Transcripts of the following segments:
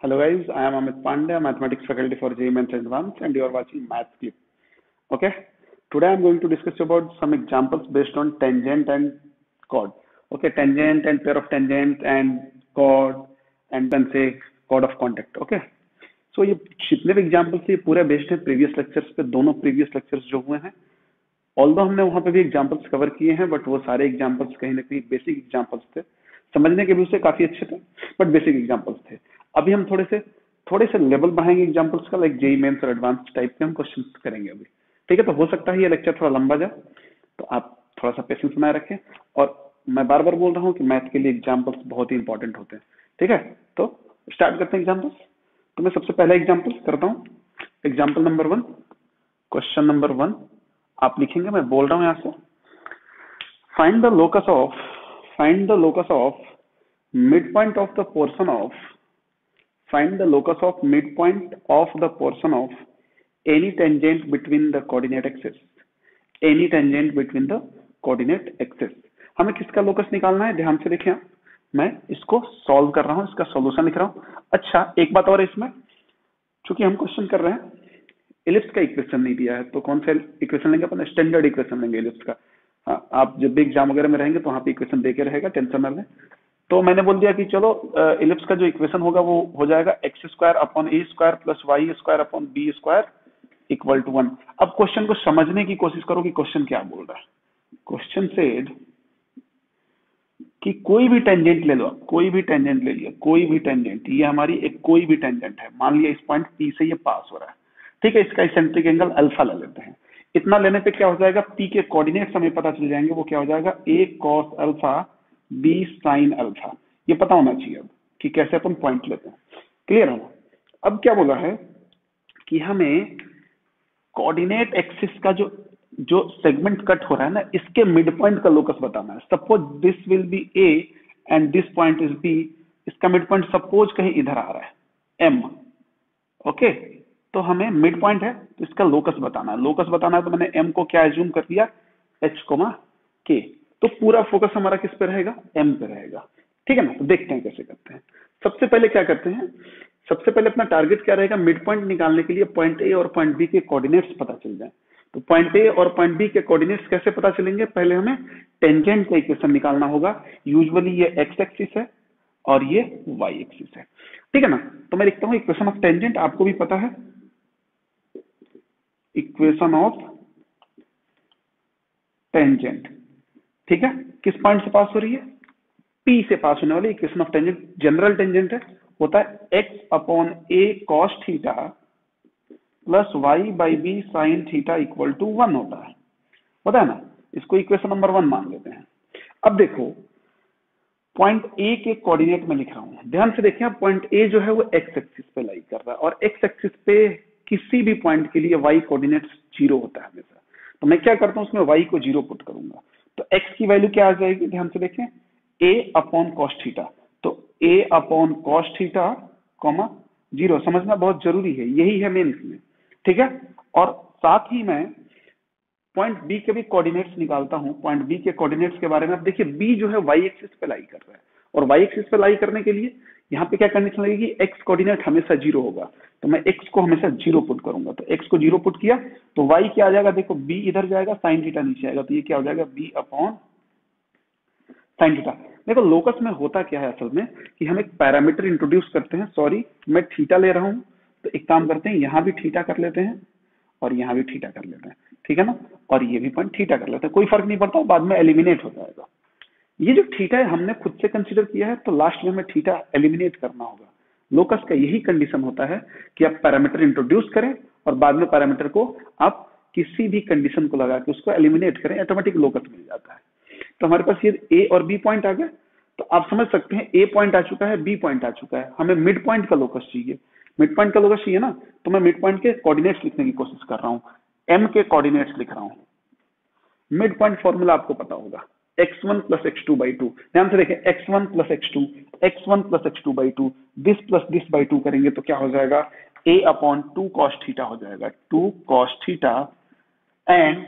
Hello guys, I am Amit Pandey, Mathematics faculty for JEE Mains Advanced, and you are watching Math Clip. Okay, today I am going to discuss about some examples based on tangent and chord. Okay, tangent and pair of tangent and chord and then say chord of contact. Okay, so ये जितने भी examples ये पूरे based है previous lectures पे, दोनों previous lectures जो हुए हैं, ऑल्दो हमने वहां पे भी एग्जाम्पल्स कवर किए हैं, बट वो सारे एग्जाम्पल्स कहीं ना कहीं बेसिक एग्जाम्पल्स थे, समझने के भी उससे काफी अच्छे थे, बट बेसिक एग्जाम्पल्स थे. अभी हम थोड़े से लेवल बढ़ाएंगे एग्जाम्पल्स का, लाइक जेई मेंस और एडवांस टाइप के हम क्वेश्चन करेंगे अभी. ठीक है, तो हो सकता है ये लेक्चर थोड़ा लंबा जाए, तो आप थोड़ा सा पेशेंस बनाए रखें. और मैं बार बार बोल रहा हूँ कि मैथ के लिए एग्जाम्पल्स बहुत ही इंपॉर्टेंट होते हैं. ठीक है, तो स्टार्ट करते हैं एग्जाम्पल्स. तो मैं सबसे पहला एग्जाम्पल करता हूँ. एग्जाम्पल नंबर 1, क्वेश्चन नंबर 1 आप लिखेंगे, मैं बोल रहा हूँ यहाँ से. Find the locus of midpoint of the portion of find the locus of midpoint of the portion of any tangent between the coordinate axis. हमें किसका लोकस निकालना है, ध्यान से देखिए. मैं इसको सॉल्व कर रहा हूं, इसका सॉल्यूशन लिख रहा हूं. अच्छा, एक बात और इसमें, चूंकि हम क्वेश्चन कर रहे हैं, इलिप्स का इक्वेशन नहीं दिया है, तो कौन सा इक्वेशन लेंगे अपन? स्टैंडर्ड इक्वेशन लेंगे इलिप्स का. हाँ, आप जब भी एग्जाम वगैरह में रहेंगे तो वहां पे इक्वेशन देके रहेगा, टेंशन ना लें. तो मैंने बोल दिया कि चलो इलिप्स का जो इक्वेशन होगा वो हो जाएगा x² upon a square plus y² upon b² equal to 1. अब क्वेश्चन को समझने की कोशिश करो कि क्वेश्चन क्या बोल रहा है. क्वेश्चन सेड कि कोई भी टेंजेंट ले लो, कोई भी टेंजेंट ले लिया, कोई भी टेंजेंट, ये हमारी एक कोई भी टेंजेंट है. मान लिया इस पॉइंट P से ये पास हो रहा है. ठीक है, इसका इसेंट्रिक एंगल अल्फा ले लेते हैं. इतना लेने पे क्या हो जाएगा, P के कोऑर्डिनेट्स हमें पता चल जाएंगे. वो क्या हो जाएगा, a cos alpha b sin alpha. ये पता होना चाहिए अब कि कैसे अपन पॉइंट लेते हैं. क्लियर है? अब क्या बोला है कि हमें कोऑर्डिनेट एक्सिस का जो सेगमेंट कट हो रहा है ना, इसके मिड पॉइंट का लोकस बताना है. Suppose this will be a and this point is b. इसका मिड पॉइंट सपोज कहीं इधर आ रहा है m. ओके, तो हमें मिड पॉइंट है तो इसका लोकस बताना है. लोकस बताना है तो मैंने m को क्या एज्यूम कर दिया, h, k. तो पूरा फोकस हमारा किस पे रहेगा, m पे रहेगा. ठीक है ना. तो देखते हैं कैसे करते हैं. सबसे पहले क्या करते हैं, सबसे पहले अपना टारगेट क्या रहेगा, मिड पॉइंट निकालने के लिए पॉइंट ए और पॉइंट बी के कोऑर्डिनेट्स पता चल जाए. तो पॉइंट ए और पॉइंट बी के कोऑर्डिनेट्स कैसे पता चलेंगे, पहले हमें टेंजेंट का इक्वेशन निकालना होगा. यूजुअली ये एक्स एक्सिस है और ये वाई एक्सिस है. ठीक है ना. तो मैं लिखता हूँ इक्वेशन ऑफ टेंजेंट, आपको भी पता है इक्वेशन ऑफ टेंजेंट. ठीक है, किस पॉइंट से पास हो रही है, P से पास होने वाली equation of tangent. General tangent है, होता है x upon a cos theta plus y by b sin theta equal to 1 होता है ना. इसको इक्वेशन नंबर 1 मान लेते हैं. अब देखो, पॉइंट A के कोऑर्डिनेट में लिख रहा हूं, ध्यान से देखें. पॉइंट A जो है वो x एक्सिस पे लाई कर रहा है, और x एक्सिस पे किसी भी पॉइंट के लिए y कोऑर्डिनेट 0 होता है हमेशा. तो मैं क्या करता हूं, उसमें y को 0 पुट करूंगा. तो x की वैल्यू क्या आ जाएगी, ध्यान से देखें, a अपॉन कॉस थीटा. तो a upon cos theta comma 0 समझना बहुत जरूरी है, यही है मेन इसमें. ठीक है, और साथ ही मैं पॉइंट बी के भी कोऑर्डिनेट्स निकालता हूं. पॉइंट बी के कोऑर्डिनेट्स के बारे में आप देखिए, बी जो है वाई एक्सिस पे लाई कर रहा है, और वाई एक्सिस पे लाई करने के लिए यहाँ पे क्या कंडीशन लगेगी, एक्स कोऑर्डिनेट हमेशा 0 होगा. तो मैं एक्स को हमेशा 0 पुट करूंगा. तो एक्स को 0 पुट किया तो वाई क्या आ जाएगा, देखो बी इधर जाएगा, साइन थीटा नीचे आएगा, तो ये क्या हो जाएगा, बी अपॉन साइन थीटा. देखो लोकस में होता क्या है असल में, कि हम एक पैरामीटर इंट्रोड्यूस करते हैं. सॉरी, मैं थीटा ले रहा हूं, तो एक काम करते हैं, यहां भी थीटा कर लेते हैं और यहां भी थीटा कर लेते हैं. ठीक है ना, और ये भी पॉइंट थीटा कर लेते हैं, कोई फर्क नहीं पड़ता, बाद में एलिमिनेट हो जाएगा. ये जो थीटा है हमने खुद से कंसीडर किया है, तो लास्ट में हमें थीटा एलिमिनेट करना होगा. लोकस का यही कंडीशन होता है कि आप पैरामीटर इंट्रोड्यूस करें और बाद में पैरामीटर को आप किसी भी कंडीशन को लगा के उसको एलिमिनेट करें, ऑटोमेटिक लोकस मिल जाता है. तो हमारे पास ये ए और बी पॉइंट आ गए. तो आप समझ सकते हैं, ए पॉइंट आ चुका है, बी पॉइंट आ चुका है, हमें मिड पॉइंट का लोकस चाहिए. मिड पॉइंट का लोकस चाहिए ना, तो मैं मिड पॉइंट के कोऑर्डिनेट्स लिखने की कोशिश कर रहा हूं. एम के कोऑर्डिनेट्स लिख रहा हूं. मिड पॉइंट फॉर्मूला आपको पता होगा, x1 प्लस x2 बाई 2. ध्यान से देखें, x1 plus x2 by 2, this by 2 करेंगे तो क्या हो जाएगा, a अपॉन 2 कॉस थीटा हो जाएगा, 2 cos theta. And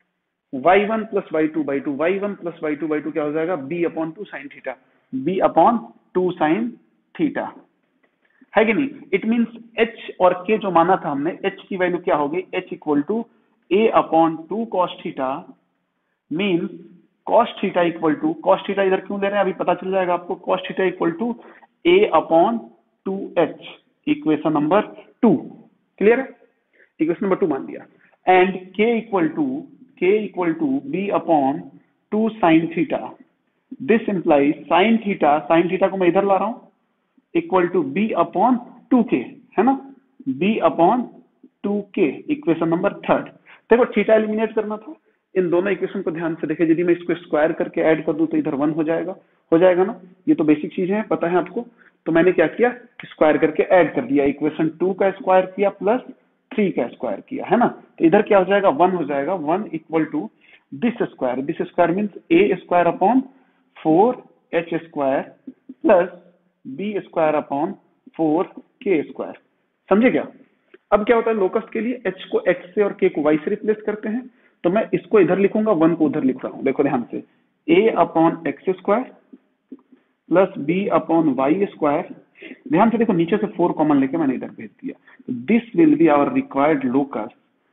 y1 plus y2 by 2, y1 plus y2 by 2 क्या हो जाएगा, b upon 2 sine theta, b upon 2 sine theta. है कि नहीं। इट मीन्स h और k जो माना था हमने, h की वैल्यू क्या होगी, h equal to a upon 2 cos theta, means cos theta equal to, cos theta इधर क्यों ले रहे हैं अभी पता चल जाएगा आपको, cos theta equal to a upon 2h, equation number 2, clear है, इक्वेशन नंबर 2 मान लिया। And k equal to b upon 2 sin theta, this implies sin theta को मैं इधर ला रहा हूं, equal to b upon 2k, है ना, b upon 2k, equation number 3। देखो थीटा एलिमिनेट करना था, इन दोनों इक्वेशन को ध्यान से देखें, यदि मैं इसको स्क्वायर करके ऐड कर दूं तो इधर 1 हो जाएगा ना, ये तो बेसिक चीजें हैं, पता है आपको। तो मैंने क्या किया, स्क्वायर करके ऐड कर दिया, इक्वेशन 2 का स्क्वायर किया प्लस 3 का स्क्वायर किया, है ना, तो इधर क्या हो जाएगा, 1 हो जाएगा, 1 equal to this square means a square upon 4h square plus b square upon 4k square, समझे क्या। अब क्या होता है, लोकस के लिए h को x से और k को y से रिप्लेस करते हैं, तो मैं इसको इधर लिखूंगा, 1 को उधर लिख रहा हूं, देखो ध्यान से, a upon x square plus b upon y square, ध्यान से देखो नीचे से 4 कॉमन लेके मैंने इधर भेज दिया, this will be our required locus,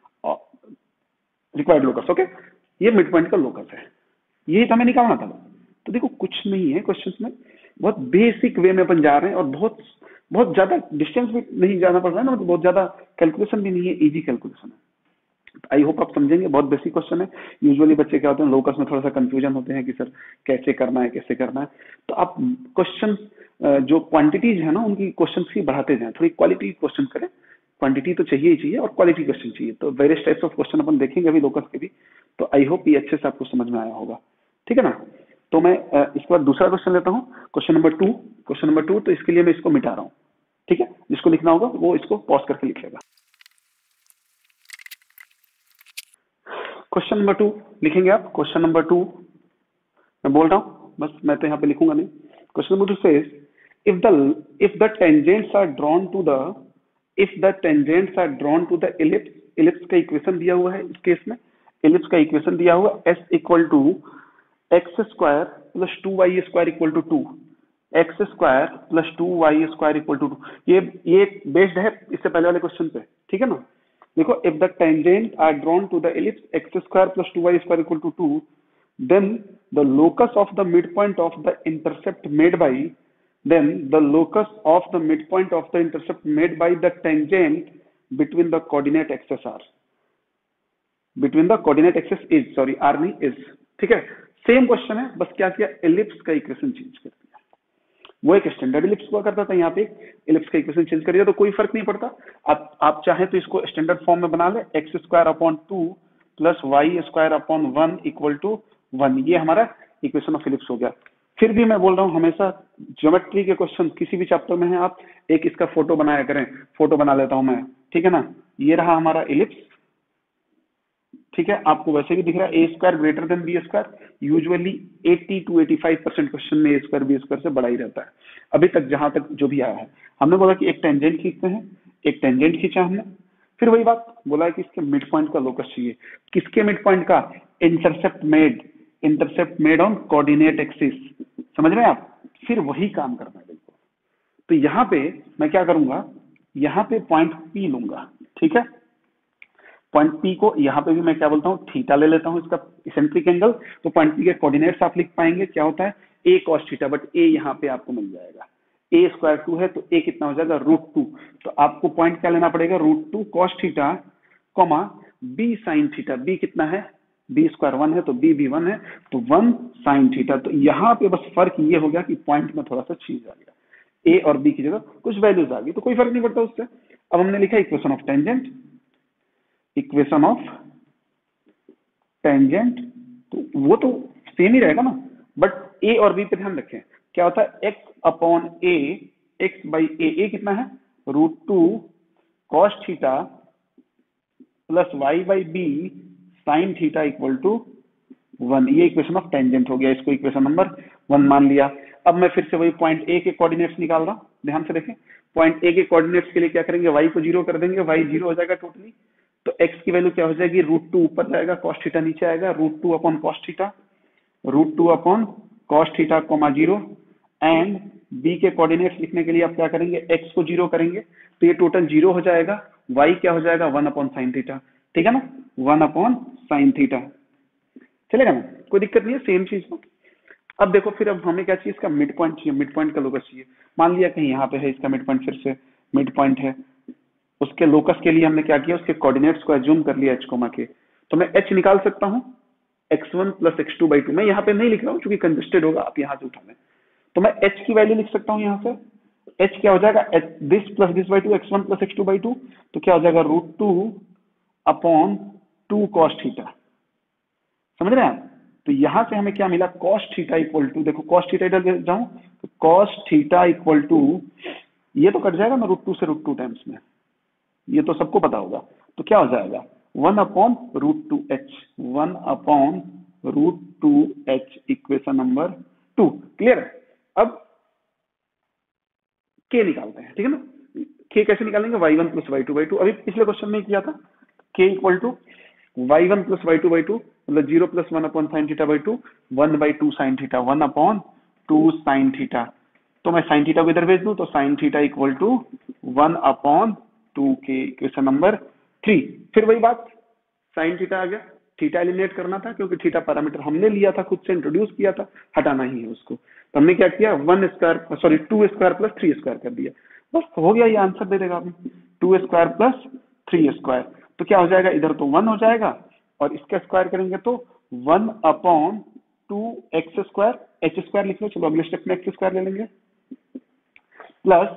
okay, ये मिड पॉइंट का लोकस है, यही हमें निकालना था। तो देखो कुछ नहीं है क्वेश्चन में, बहुत बेसिक वे में अपन जा रहे हैं, और बहुत ज्यादा डिस्टेंस भी नहीं जाना पड़ रहा है ना, मतलब बहुत ज्यादा कैलकुलेशन भी नहीं है, इजी कैलकुलेशन है। आई होप आप समझेंगे, बहुत बेसिक क्वेश्चन है। यूजुअली बच्चे क्या होते हैं, लोकस में थोड़ा सा कंफ्यूजन होते हैं कि सर कैसे करना है, तो आप क्वेश्चन जो क्वांटिटीज है ना उनकी क्वेश्चन ही बढ़ाते जाएं, थोड़ी क्वालिटी क्वेश्चन करें, क्वांटिटी तो चाहिए ही चाहिए और क्वालिटी क्वेश्चन चाहिए, तो वेरियस टाइप्स ऑफ क्वेश्चन अपन देखेंगे अभी लोकस के भी, तो आई होप ये अच्छे से आपको समझ में आया होगा, ठीक है ना। तो मैं इसके बाद दूसरा क्वेश्चन लेता हूँ, क्वेश्चन नंबर 2, तो इसके लिए मैं इसको मिटा रहा हूँ, ठीक है, जिसको लिखना होगा वो इसको पॉज करके लिख लेगा। क्वेश्चन नंबर 2 लिखेंगे आप, क्वेश्चन नंबर 2 मैं बोल रहा हूं, बस मैं तो यहाँ पे लिखूंगा नहीं। Question number 2 says if the tangents are drawn to the ellipse का इक्वेशन दिया हुआ है, इस केस में ellipse का इक्वेशन दिया हुआ s equal to x square plus 2y square equal to 2, x square plus 2y square equal to 2, ये बेस्ड है इससे पहले वाले क्वेश्चन पे, ठीक है ना। देखो if the tangent are drawn to the ellipse x square plus 2y square equal to 2, then the locus of the midpoint of the intercept made by the tangent between the coordinate axes is, ठीक है। Same question है, बस क्या किया, ellipse का equation change कर दिया, वो एक स्टैंडर्ड इलिप्स हुआ करता था, यहाँ पे इलिप्स का इक्वेशन चेंज कर दिया, तो कोई फर्क नहीं पड़ता। आप चाहे तो इसको स्टैंडर्ड फॉर्म में बना ले, x square upon 2 plus y square upon 1 equal to 1, ये हमारा इक्वेशन ऑफ इलिप्स हो गया। फिर भी मैं बोल रहा हूँ हमेशा ज्योमेट्री के क्वेश्चन किसी भी चैप्टर में है, आप एक इसका फोटो बनाया करें, फोटो बना लेता हूं मैं, ठीक है ना, ये रहा हमारा इलिप्स, ठीक है, आपको वैसे भी दिख रहा है A square greater than B square, usually 80 to 85% question में ए स्क्वायर बी स्क्वायर से बड़ा ही रहता है, अभी तक जहां तक जो भी आया है। हमने बोला कि एक टेंजेंट खींचते हैं, एक टेंजेंट खींचा हमने, फिर वही बात बोला है कि इसके मिड पॉइंट का लोकस चाहिए, किसके मिड पॉइंट का, intercept made on coordinate axis, समझ रहे हैं आप, फिर वही काम करना है बिल्कुल। तो यहाँ पे मैं क्या करूंगा, यहाँ पे पॉइंट पी लूंगा, ठीक है, पॉइंट पी को यहाँ पे भी मैं क्या बोलता हूँ, थीटा ले लेता हूँ इसका इसेंट्रिक एंगल, तो पॉइंट पी के कोऑर्डिनेट्स आप लिख पाएंगे, क्या होता है a cos theta, but a यहाँ पे आपको मिल जाएगा, a स्क्वायर 2 है तो a कितना हो जाएगा √2, तो आपको पॉइंट क्या लेना पड़ेगा, √2 cos theta comma b sin theta, b कितना है, b स्क्वायर 1 है तो b भी 1 है, तो 1 sin थीटा। तो यहाँ पे बस फर्क ये हो गया कि पॉइंट में थोड़ा सा चेंज आ गया, a और b की जगह कुछ वैल्यूज आ गई, तो कोई फर्क नहीं पड़ता उससे। अब हमने लिखा इक्वेशन ऑफ टेंजेंट, तो वो तो सेम ही रहेगा ना, बट a और b पे ध्यान रखें, क्या होता है x अपॉन a, x बाई a कितना है √2 cos theta plus y by b sine theta equal to 1, ये इक्वेशन ऑफ टेंजेंट हो गया, इसको इक्वेशन नंबर 1 मान लिया। अब मैं फिर से वही पॉइंट a के कोऑर्डिनेट्स निकाल रहा हूं, ध्यान से देखें, पॉइंट a के कोऑर्डिनेट्स के लिए क्या करेंगे, y को 0 कर देंगे, y 0 हो जाएगा टोटली, तो x की वैल्यू क्या हो जाएगी, √2 ऊपर जाएगा, cos थीटा नीचे आएगा, √2 upon cos theta, √2 upon cos theta, 0 and B के कोऑर्डिनेट्स लिखने के लिए आप क्या करेंगे, एक्स को 0 करेंगे तो ये टोटल 0 हो जाएगा, वाई क्या हो जाएगा 1/sin थीटा, ठीक है ना, 1/sin थीटा, चलेगा ना, कोई दिक्कत नहीं है, सेम चीज को। अब देखो फिर अब हमें क्या चाहिए, इसका मिड पॉइंट चाहिए, मिड पॉइंट का लोकस चाहिए। मान लिया कहीं यहाँ पे है इसका मिड पॉइंट, फिर से मिड पॉइंट है, उसके लोकस के लिए हमने क्या किया, उसके कोऑर्डिनेट्स को एज्यूम कर लिया h कोमा के, तो मैं h निकाल सकता हूँ x1 + x2/2। मैं यहाँ पे नहीं लिख रहा हूँ क्योंकि कंजेस्टेड होगा, आप यहाँ से उठा लें, तो मैं h की वैल्यू लिख सकता हूँ यहाँ से, h क्या हो जाएगा, दिस प्लस दिस/2 x1 + x2/2, तो क्या हो जाएगा √2/2 cos थीटा, समझ रहे हैं आप। तो यहां से हमें क्या मिला, cos थीटा इक्वल टू, देखो cos थीटा इधर जाऊं तो cos थीटा इक्वल टू, ये तो कट जाएगा ना √2 से √2 टाइम्स में, ये तो सबको पता होगा, तो क्या हो जाएगा 1/√2h, 1/√2h, equation number 2, clear है। अब k निकालते हैं, ठीक है ना, k कैसे निकालेंगे, y1 + y2/2, अभी पिछले क्वेश्चन में किया था, k equal to y1 + y2/2, मतलब 0 + 1/sin theta, 1/2 sin theta, 1/2 sin theta, तो मैं sin थीटा को इधर भेज दूं तो sin थीटा इक्वल टू 1/2 के, क्वेश्चन नंबर 3। फिर वही बात, sin थीटा आ गया, थीटा एलिमिनेट करना था क्योंकि थीटा पैरामीटर हमने लिया था, खुद से इंट्रोड्यूस किया था, हटाना ही है उसको, तो हमने क्या किया 2² + 3² कर दिया, बस हो गया, ये आंसर दे देगा अभी 2² + 3², तो क्या हो जाएगा, इधर तो 1 हो जाएगा और इसका स्क्वायर करेंगे तो 1/2x², h² लिख लो, चलो अगले स्टेप में x² ले लेंगे, प्लस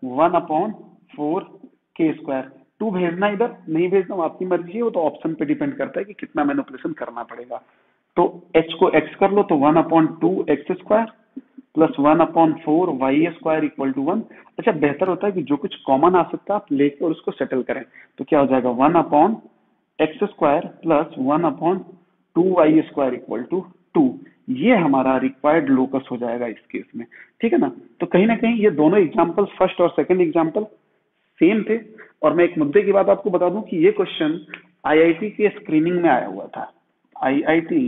1/4k²। 2 भेजना इधर, नहीं भेजना आपकी मर्जी है, वो तो ऑप्शन पे डिपेंड करता है कि कितना मैनिपुलेशन करना पड़ेगा। तो h को x कर लो तो 1/2x² plus 1/4y² equal to 1। अच्छा, बेहतर होता है कि जो कुछ कॉमन आ सकता है आप लेकर और उसको सेटल करें, तो क्या हो जाएगा 1/x² plus 1/2y² equal to 2, ये हमारा रिक्वायर्ड लोकस हो जाएगा इस केस में, ठीक है ना। तो कहीं ना कहीं ये दोनों एग्जाम्पल, फर्स्ट और सेकंड एग्जाम्पल सेम थे। और मैं एक मुद्दे की बात आपको बता दूं कि ये क्वेश्चन आईआईटी के स्क्रीनिंग में आया हुआ था, आईआईटी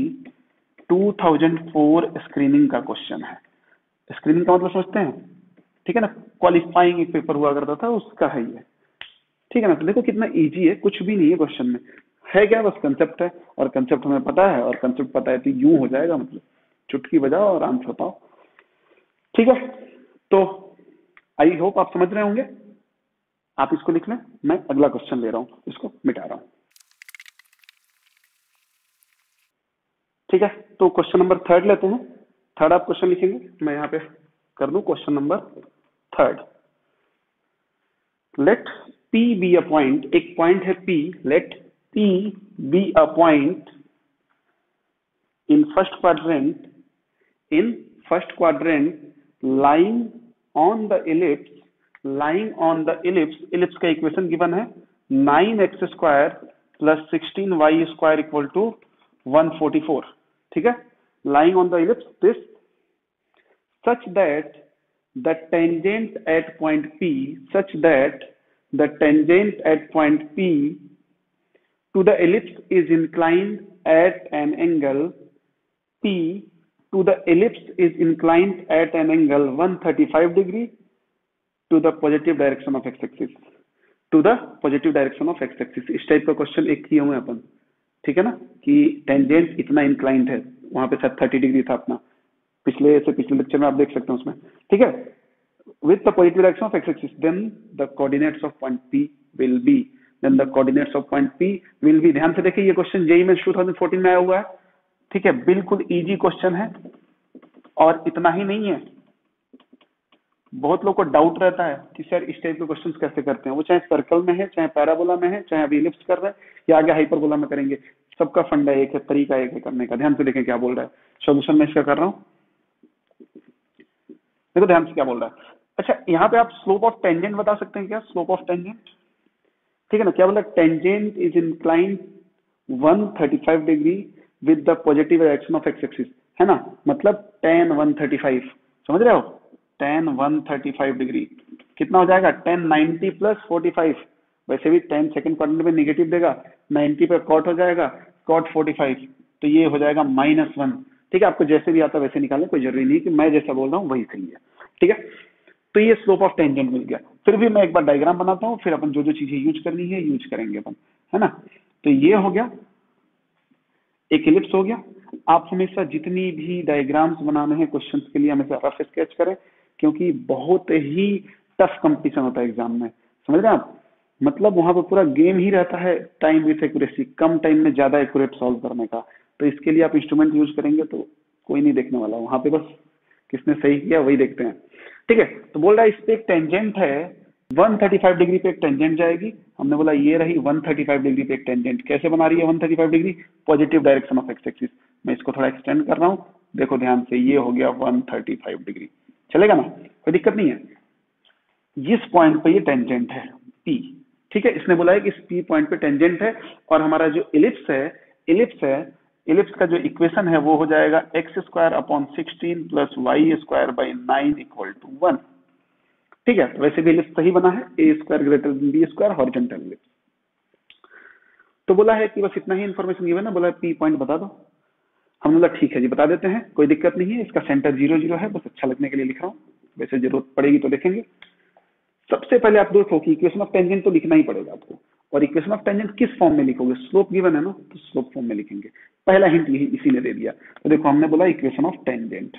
2004 स्क्रीनिंग का क्वेश्चन है। स्क्रीनिंग का मतलब समझते हैं, ठीक है ना, क्वालिफाइंग एक पेपर हुआ करता था, उसका है ये, ठीक है ना। तो देखो कितना इजी है, कुछ भी नहीं है क्वेश्चन में, है क्या, बस कंसेप्ट है, और कंसेप्ट हमें पता है, और कंसेप्ट पता है तो यूं हो जाएगा, मतलब चुटकी बजाओ और आंसर पाओ, ठीक है। तो आई होप आप समझ रहे होंगे, आप इसको लिख लें, मैं अगला क्वेश्चन ले रहा हूं, इसको मिटा रहा हूं, ठीक है। तो क्वेश्चन नंबर 3 लेते हैं, थर्ड आप क्वेश्चन लिखेंगे, मैं यहाँ पे कर दूं question number 3। Let P be a point, एक पॉइंट है P, let P be a point in first quadrant lying on the ellipse, ellipse का इक्वेशन गिवन है 9x² plus 16y² equal to 144, ठीक है। lying on the ellipse this such that the tangent at point P to the ellipse is inclined at an angle P to the ellipse is inclined at an angle 135 degree to the positive direction of x-axis, इस type का question एक किए हुए अपन, ठीक है ना, कि tangent इतना इंक्लाइंड है, वहां पे शायद 30 डिग्री था अपना, पिछले लेक्चर में आप देख सकते हैं उसमें, ठीक है, with the positive direction of x-axis, then the coordinates of point P will be, ध्यान से देखिए, ये क्वेश्चन जेईई में 2014 में आया हुआ है, ठीक है, बिल्कुल इजी क्वेश्चन है। और इतना ही नहीं है, बहुत लोग को डाउट रहता है कि सर इस टाइप के क्वेश्चंस कैसे करते हैं, वो चाहे सर्कल में है, चाहे पैराबोला में है, चाहे अभी इलिप्स कर रहे हैं या आगे हाइपरबोला में करेंगे, सबका फंडा एक है, तरीका एक है करने का। ध्यान से देखें क्या बोल रहा है, सोल्यूशन में इसका कर रहा हूं, देखो ध्यान से क्या बोल रहा है। अच्छा, यहाँ पे आप स्लोप ऑफ टेंजेंट बता सकते हैं क्या, स्लोप ऑफ टेंजेंट, ठीक है ना, क्या बोला, tangent is inclined 135 degree with the positive direction of x axis, है ना, मतलब tan 135, समझ रहे हो, tan 135 डिग्री कितना हो जाएगा, tan 90 प्लस 45, वैसे भी tan सेकंड क्वाड्रेंट में नेगेटिव देगा, 90 पे कॉट हो जाएगा, कॉट 45, तो ये हो जाएगा -1, ठीक है। आपको जैसे भी आता वैसे निकालना, कोई जरूरी नहीं कि मैं जैसा बोल रहा हूँ वही सही है, ठीक है, तो ये स्लोप ऑफ टेंजेंट मिल गया। फिर भी मैं एक बार डायग्राम बनाता हूँ, फिर अपन जो जो चीजें यूज करनी है यूज करेंगे अपन, है ना। तो ये हो गया, एक इलिप्स हो गया। आप हमेशा जितनी भी डायग्राम्स बनाने हैं क्वेश्चंस के लिए हमेशा रफ स्केच करें, क्योंकि बहुत ही टफ कंपटीशन होता है एग्जाम में, समझ रहे हैं आप। मतलब वहां पर पूरा गेम ही रहता है टाइम विथ एक्यूरेसी, कम टाइम में ज्यादा एक्यूरेट सॉल्व करने का। तो इसके लिए आप इंस्ट्रूमेंट यूज करेंगे तो कोई नहीं देखने वाला वहां पे, बस किसने सही किया वही देखते हैं। ठीक है, तो बोल रहा है इस पे एक टेंजेंट है 135 डिग्री पे एक टेंजेंट जाएगी। हमने बोला ये रही 135 डिग्री पे एक टेंजेंट। कैसे बना रही है 135 degree? Positive direction of x axis. मैं इसको थोड़ा एक्सटेंड कर रहा हूँ, देखो ध्यान से, ये हो गया 135 डिग्री, चलेगा ना, कोई दिक्कत नहीं है। इस पॉइंट पे ये टेंजेंट है P, ठीक है। इसने बोला है कि इस P पॉइंट पे टेंजेंट है, और हमारा जो इलिप्स का जो इक्वेशन है वो हो जाएगा x² + 16 + y² / 9 = 1। ठीक है, तो वैसे भी इलिप्स सही बना है, a² > b², हॉरिजॉन्टल इलिप्स। तो बोला है कि बस इतना ही इन्फॉर्मेशन गिवन है, बोला P पॉइंट बता दो। हमने बोला ठीक है जी बता देते हैं, कोई दिक्कत नहीं है। इसका सेंटर 0 0 है, बस अच्छा लगने के लिए लिख रहा हूँ, वैसे जरूरत पड़ेगी तो देखेंगे। सबसे पहले आप देखो कि इक्वेशन ऑफ टेंजेंट तो लिखना ही पड़ेगा आपको, और इक्वेशन ऑफ टेंजेंट किस फॉर्म में लिखोगे? स्लोप गिवन है ना, तो स्लोप फॉर्म में लिखेंगे। पहला हिंट यही इसी ने दे दिया। तो देखो हमने बोला equation of tangent,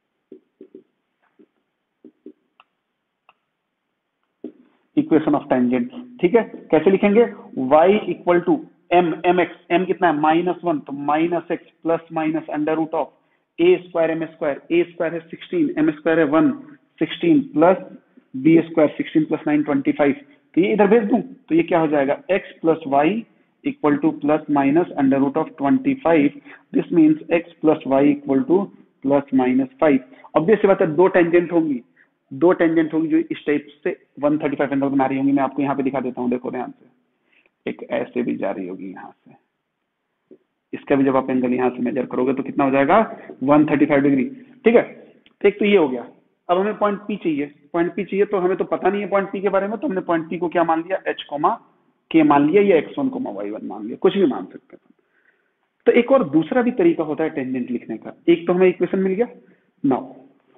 equation of tangent, ठीक है। कैसे लिखेंगे? y = mx, m कितना है? -1, तो -x ± √a² m², a² है 16, m² है 1, 16 प्लस b², 16 + 9 25। तो ये इधर भेज दूं तो ये क्या हो जाएगा? x + y = ± √25। This means x + y = ±5। Obvious बात है, दो टेंजेंट होगी जो इस टाइप से 135 एंगल बना रही होंगी। मैं आपको यहाँ पे दिखा देता हूँ, देखो ध्यान से। एक ऐसे भी जा रही होगी यहाँ से, इसका भी जब आप एंगल यहाँ से मेजर करोगे तो कितना हो जाएगा? 135 डिग्री, ठीक है। तो एक तो ये हो गया। अब हमें पॉइंट P चाहिए, तो हमें तो पता नहीं है पॉइंट P के बारे में, तो हमने पॉइंट P को क्या मान लिया? h, k मान लिया, या x1, y1 मान लिया, कुछ भी मान सकते हैं। तो एक और दूसरा भी तरीका होता है टेंजेंट लिखने का। एक तो हमें इक्वेशन मिल गया, नाउ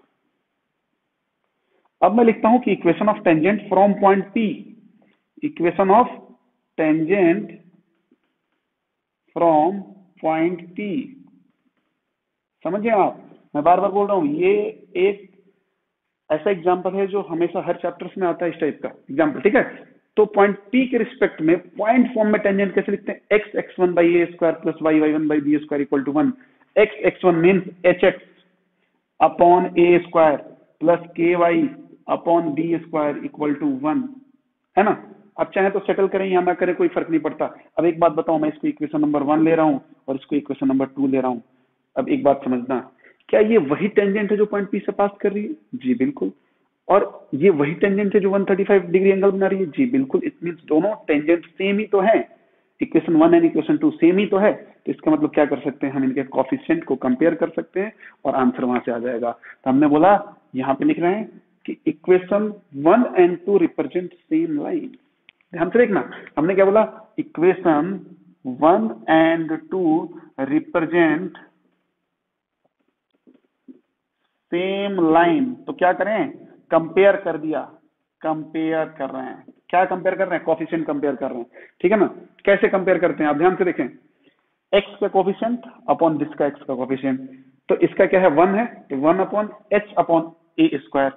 अब मैं लिखता हूं कि equation of tangent from point P, equation of tangent from point P। समझिए आप, मैं बार बार बोल रहा हूं, ये एक ऐसा एग्जांपल है जो हमेशा हर चैप्टर्स में आता है, इस टाइप का एग्जांपल, ठीक है। तो पॉइंट P के रिस्पेक्ट में पॉइंट फॉर्म में टेंजेंट कैसे लिखते हैं? x x1 / a² + y y1 / b² = 1। x x1 means hx upon a² plus ky upon b² = 1, है ना। अब चाहे तो सेटल करें या ना करें, कोई फर्क नहीं पड़ता। अब एक बात बताओ, मैं इसको इक्वेशन नंबर 1 ले रहा हूं और इसको इक्वेशन नंबर 2 ले रहा हूं। अब एक बात समझना, क्या ये वही टेंजेंट है जो पॉइंट P से पास कर रही है? जी बिल्कुल। और ये वही टेंजेंट है जो 135 डिग्री एंगल बना रही है? जी बिल्कुल। इट मींस दोनों टेंजेंट सेम ही तो है, इक्वेशन 1 एंड इक्वेशन 2 सेम ही तो है। तो इसका मतलब क्या कर सकते हैं हम? इनके कोएफिशिएंट को कंपेयर कर सकते हैं और आंसर वहां से आ जाएगा। तो हमने बोला यहाँ पे लिख रहे हैं कि equation 1 and 2 represent same line. ध्यान से देखना, हमने क्या बोला? Equation 1 and 2 represent same line. तो क्या करें? कंपेयर कर दिया, कंपेयर कर रहे हैं। क्या कंपेयर कर रहे हैं? कोएफिशिएंट कंपेयर कर रहे हैं, ठीक है ना। कैसे कंपेयर करते हैं आप ध्यान से देखें, x का कोएफिशिएंट अपॉन दिस का x का कोएफिशिएंट। तो इसका क्या है? 1 है, तो 1/h/a²,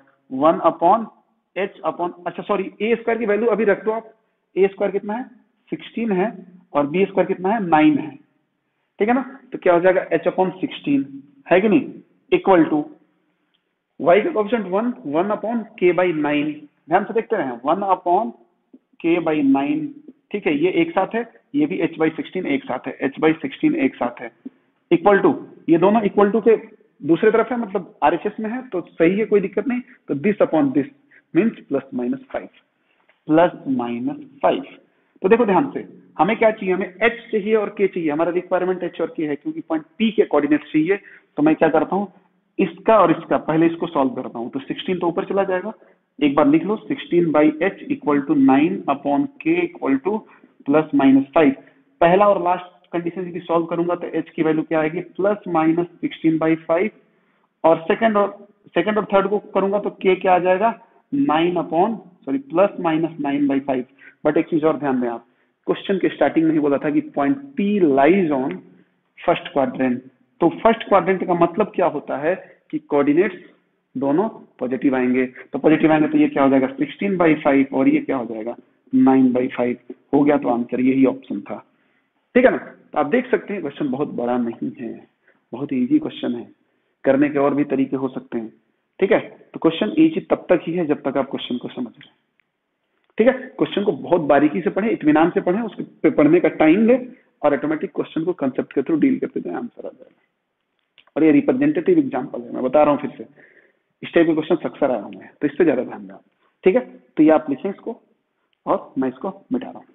1/h/, अच्छा सॉरी, a² की वैल्यू अभी रख दो आप। a² कितना है? 16 है, और b² कितना है? 9 है, ठीक है ना। तो क्या हो जाएगा? h/16 है कि नहीं, इक्वल टू y का कोएफिशिएंट 1/k/9। ध्यान से देखते हैं, 1/k/9, ठीक है। ये एक साथ है, ये भी h/16 एक साथ है, h/16 एक साथ है, इक्वल टू, ये दोनों इक्वल टू के दूसरे तरफ है, मतलब RHS में है, तो सही है, कोई दिक्कत नहीं। तो दिस मीन्स +-5, +-5। तो देखो ध्यान से, हमें क्या चाहिए? हमें h चाहिए और k चाहिए। हमारा रिक्वायरमेंट h और k है, क्योंकि पॉइंट P के कोऑर्डिनेट चाहिए। तो मैं क्या करता हूँ, इसका और इसका पहले इसको सॉल्व करता हूँ। तो 16 तो ऊपर चला जाएगा, एक बार लिख लो, 16/h = 9/k = +-5। पहला और लास्ट कंडीशन यदि सॉल्व करूंगा तो h की वैल्यू क्या आएगी? +-16/5। और सेकंड और थर्ड को करूंगा तो k क्या आ जाएगा, प्लस माइनस 9/5। बट एक चीज और ध्यान दें आप, क्वेश्चन के स्टार्टिंग में ही बोला था कि point P lies on first quadrant. तो फर्स्ट क्वाड्रेंट का मतलब क्या होता है कि कोऑर्डिनेट्स दोनों पॉजिटिव आएंगे। तो पॉजिटिव आएंगे तो ये क्या हो जाएगा 16/5 और ये क्या हो जाएगा 9/5 हो गया। तो आंसर यही ऑप्शन था, ठीक है ना। तो आप देख सकते हैं क्वेश्चन बहुत बड़ा नहीं है, बहुत इजी क्वेश्चन है, करने के और भी तरीके हो सकते हैं, ठीक है। तो क्वेश्चन इजी तब तक ही है जब तक आप क्वेश्चन को समझ रहे हैं, ठीक है। क्वेश्चन को बहुत बारीकी से पढ़े, इत्मीनान से पढ़े, उसके पढ़ने का टाइम ले और ऑटोमेटिक क्वेश्चन को कंसेप्ट के थ्रू डील करते जाए, आंसर आ जाएगा। और ये रिप्रेजेंटेटिव एग्जांपल है, मैं बता रहा हूँ फिर से, इस टाइप के क्वेश्चन अक्सर आए होंगे, तो इस पर ज्यादा ध्यान दें, ठीक है। तो ये आप लिखें इसको और मैं इसको मिटा रहा हूँ।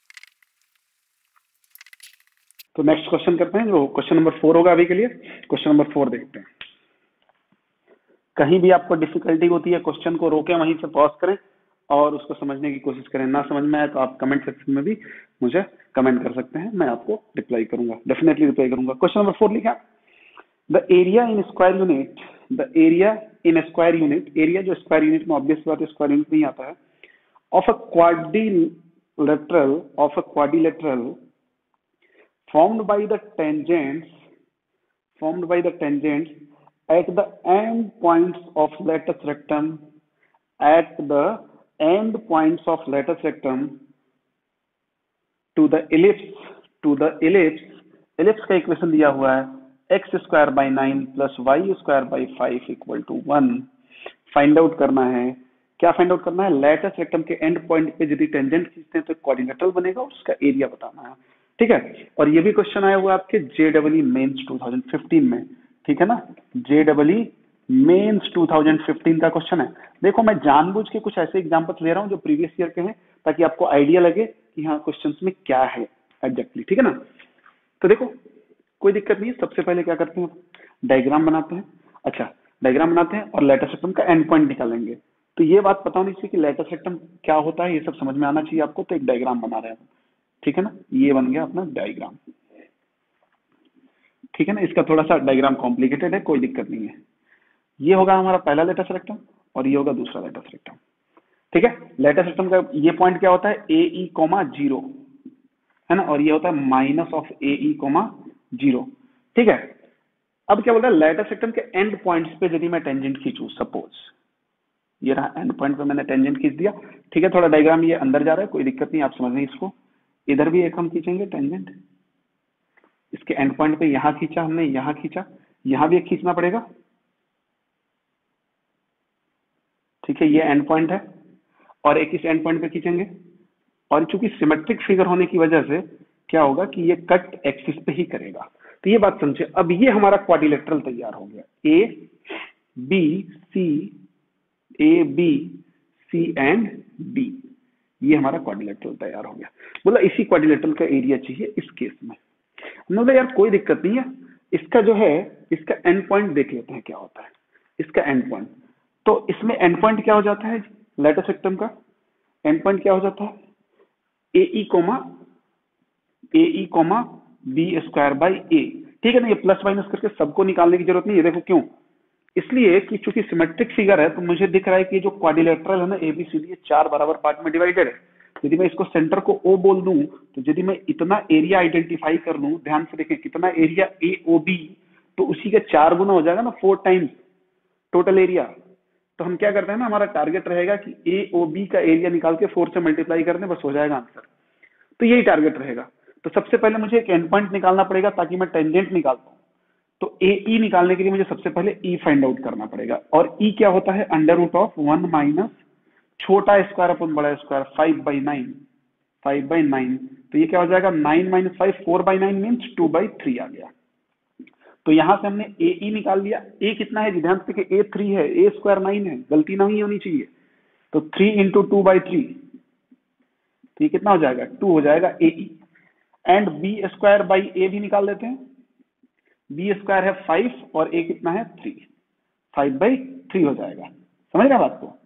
तो नेक्स्ट क्वेश्चन करते हैं, जो क्वेश्चन नंबर 4 होगा अभी के लिए। क्वेश्चन नंबर 4 देखते हैं। कहीं भी आपको डिफिकल्टी होती है, क्वेश्चन को रोकें, वहीं से पॉज करें और उसको समझने की कोशिश करें। ना समझ में आए तो आप कमेंट सेक्शन में भी मुझे कमेंट कर सकते हैं, मैं आपको रिप्लाई करूंगा, डेफिनेटली रिप्लाई करूंगा। क्वेश्चन नंबर 4 लिखा, the area in square unit, the area in square unit, area जो स्क्वायर यूनिट में ऑब्वियस बात है स्क्वायर यूनिट नहीं आता है, of a quadrilateral formed by the tangents at the end points of lattice rectum, at the end points of lattice rectum to the ellipse का equation दिया हुआ है x²/9 plus y²/5 equal to 1। Find out करना है, क्या find out करना है, latus rectum के एंड पॉइंट पे यदि टेंजेंट खींचते हैं तो क्वाड्रिलेटरल बनेगा और उसका एरिया बताना है, ठीक है। और ये भी क्वेश्चन आया हुआ आपके JEE मेंस 2015 में, ठीक है ना। JEE मेंस 2015 का क्वेश्चन है। देखो मैं जानबूझ के कुछ ऐसे एग्जांपल्स ले रहा हूँ जो प्रीवियस ईयर के हैं, ताकि आपको आइडिया लगे कि हाँ क्वेश्चंस में क्या है एग्जैक्टली, ठीक है ना। तो देखो कोई दिक्कत नहीं है, सबसे पहले क्या करते हैं, डायग्राम बनाते हैं। अच्छा, डायग्राम बनाते हैं और लैटिस रेक्टम का एंड पॉइंट निकालेंगे। तो ये बात पता होनी चाहिए कि लैटिस रेक्टम क्या होता है, ये सब समझ में आना चाहिए आपको। तो एक डायग्राम बना रहे हैं, ठीक है ना, ये बन गया अपना डायग्राम, ठीक है ना। इसका थोड़ा सा डायग्राम कॉम्प्लिकेटेड है, कोई दिक्कत नहीं है। ये होगा हमारा पहला लैटिस रेक्टम और ये होगा दूसरा लैटिस रेक्टम, ठीक है। लैटिस रेक्टम का ये पॉइंट क्या होता है AE,0 है ना, और ये होता है -AE,0, ठीक है। अब क्या बोल रहा है, लैटिस रेक्टम के एंड पॉइंट्स पे यदि मैं टेंजेंट खींचूं, सपोज ये रहा एंड पॉइंट पे मैंने टेंजेंट खींच दिया, ठीक है। थोड़ा डायग्राम ये अंदर जा रहा है, कोई दिक्कत नहीं, आप समझ लें इसको। इधर भी एक हम खींचेंगे टेंजेंट, इसके एंड पॉइंट पे यहां खींचा हमने, यहां खींचा, यहां भी एक खींचना पड़ेगा, ठीक है। ये एंड पॉइंट है और एक इस एंड पॉइंट पे खींचेंगे। और चूंकि सिमेट्रिक फिगर होने की वजह से क्या होगा कि ये कट एक्सिस पे ही करेगा। तो ये बात समझे। अब ये हमारा क्वाड्रिलेटरल तैयार हो गया, ABC एंड D, ये हमारा क्वाड्रिलेटरल तैयार हो गया। बोला इसी क्वाड्रिलेटरल का एरिया चाहिए इस केस में। हमने बोला यार कोई दिक्कत नहीं है, इसका जो है इसका एंड पॉइंट देख लेते हैं क्या होता है, इसका एंड पॉइंट। तो इसमें एंड पॉइंट क्या हो जाता है, लैटिस रेक्टम का एंड पॉइंट क्या हो जाता है AE,B²/A, ठीक है ना। ये प्लस माइनस करके सबको निकालने की जरूरत नहीं है। देखो क्यों, इसलिए कि चूंकि सिमेट्रिक फिगर है तो मुझे दिख रहा है कि जो क्वाड्रिलेटरल है ना ABCD, ये 4 बराबर पार्ट में डिवाइडेड है। यदि मैं इसको सेंटर को O बोल दूं, तो यदि मैं इतना एरिया आइडेंटिफाई कर लूं, ध्यान से देखें कितना एरिया AOB, तो उसी का 4 गुना हो जाएगा ना, 4 टाइम्स टोटल एरिया। तो हम क्या करते हैं ना, हमारा टारगेट रहेगा कि AOB का एरिया निकाल के 4 से मल्टीप्लाई करने, बस हो जाएगा आंसर। तो यही टारगेट रहेगा। तो सबसे पहले मुझे एक एंड पॉइंट निकालना पड़ेगा ताकि मैं टेंजेंट निकाल पाऊं। तो AE निकालने के लिए मुझे सबसे पहले E फाइंड आउट करना पड़ेगा। और E क्या होता है, √1 माइनस छोटा स्क्वायर अपन बड़ा स्क्वायर 5/9। तो ये क्या हो जाएगा 9 - 5, 4/9 मीन्स 2/3 आ गया। तो यहां से हमने AE निकाल लिया। A कितना है, ध्यान से A 3 है, A² 9 है, गलती नहीं होनी चाहिए। तो 3 × 2/3, तो ये कितना हो जाएगा 2 हो जाएगा AE। एंड B²/A भी निकाल लेते हैं। B² है 5 और A कितना है 3, 5/3 हो जाएगा। समझ रहे बात को।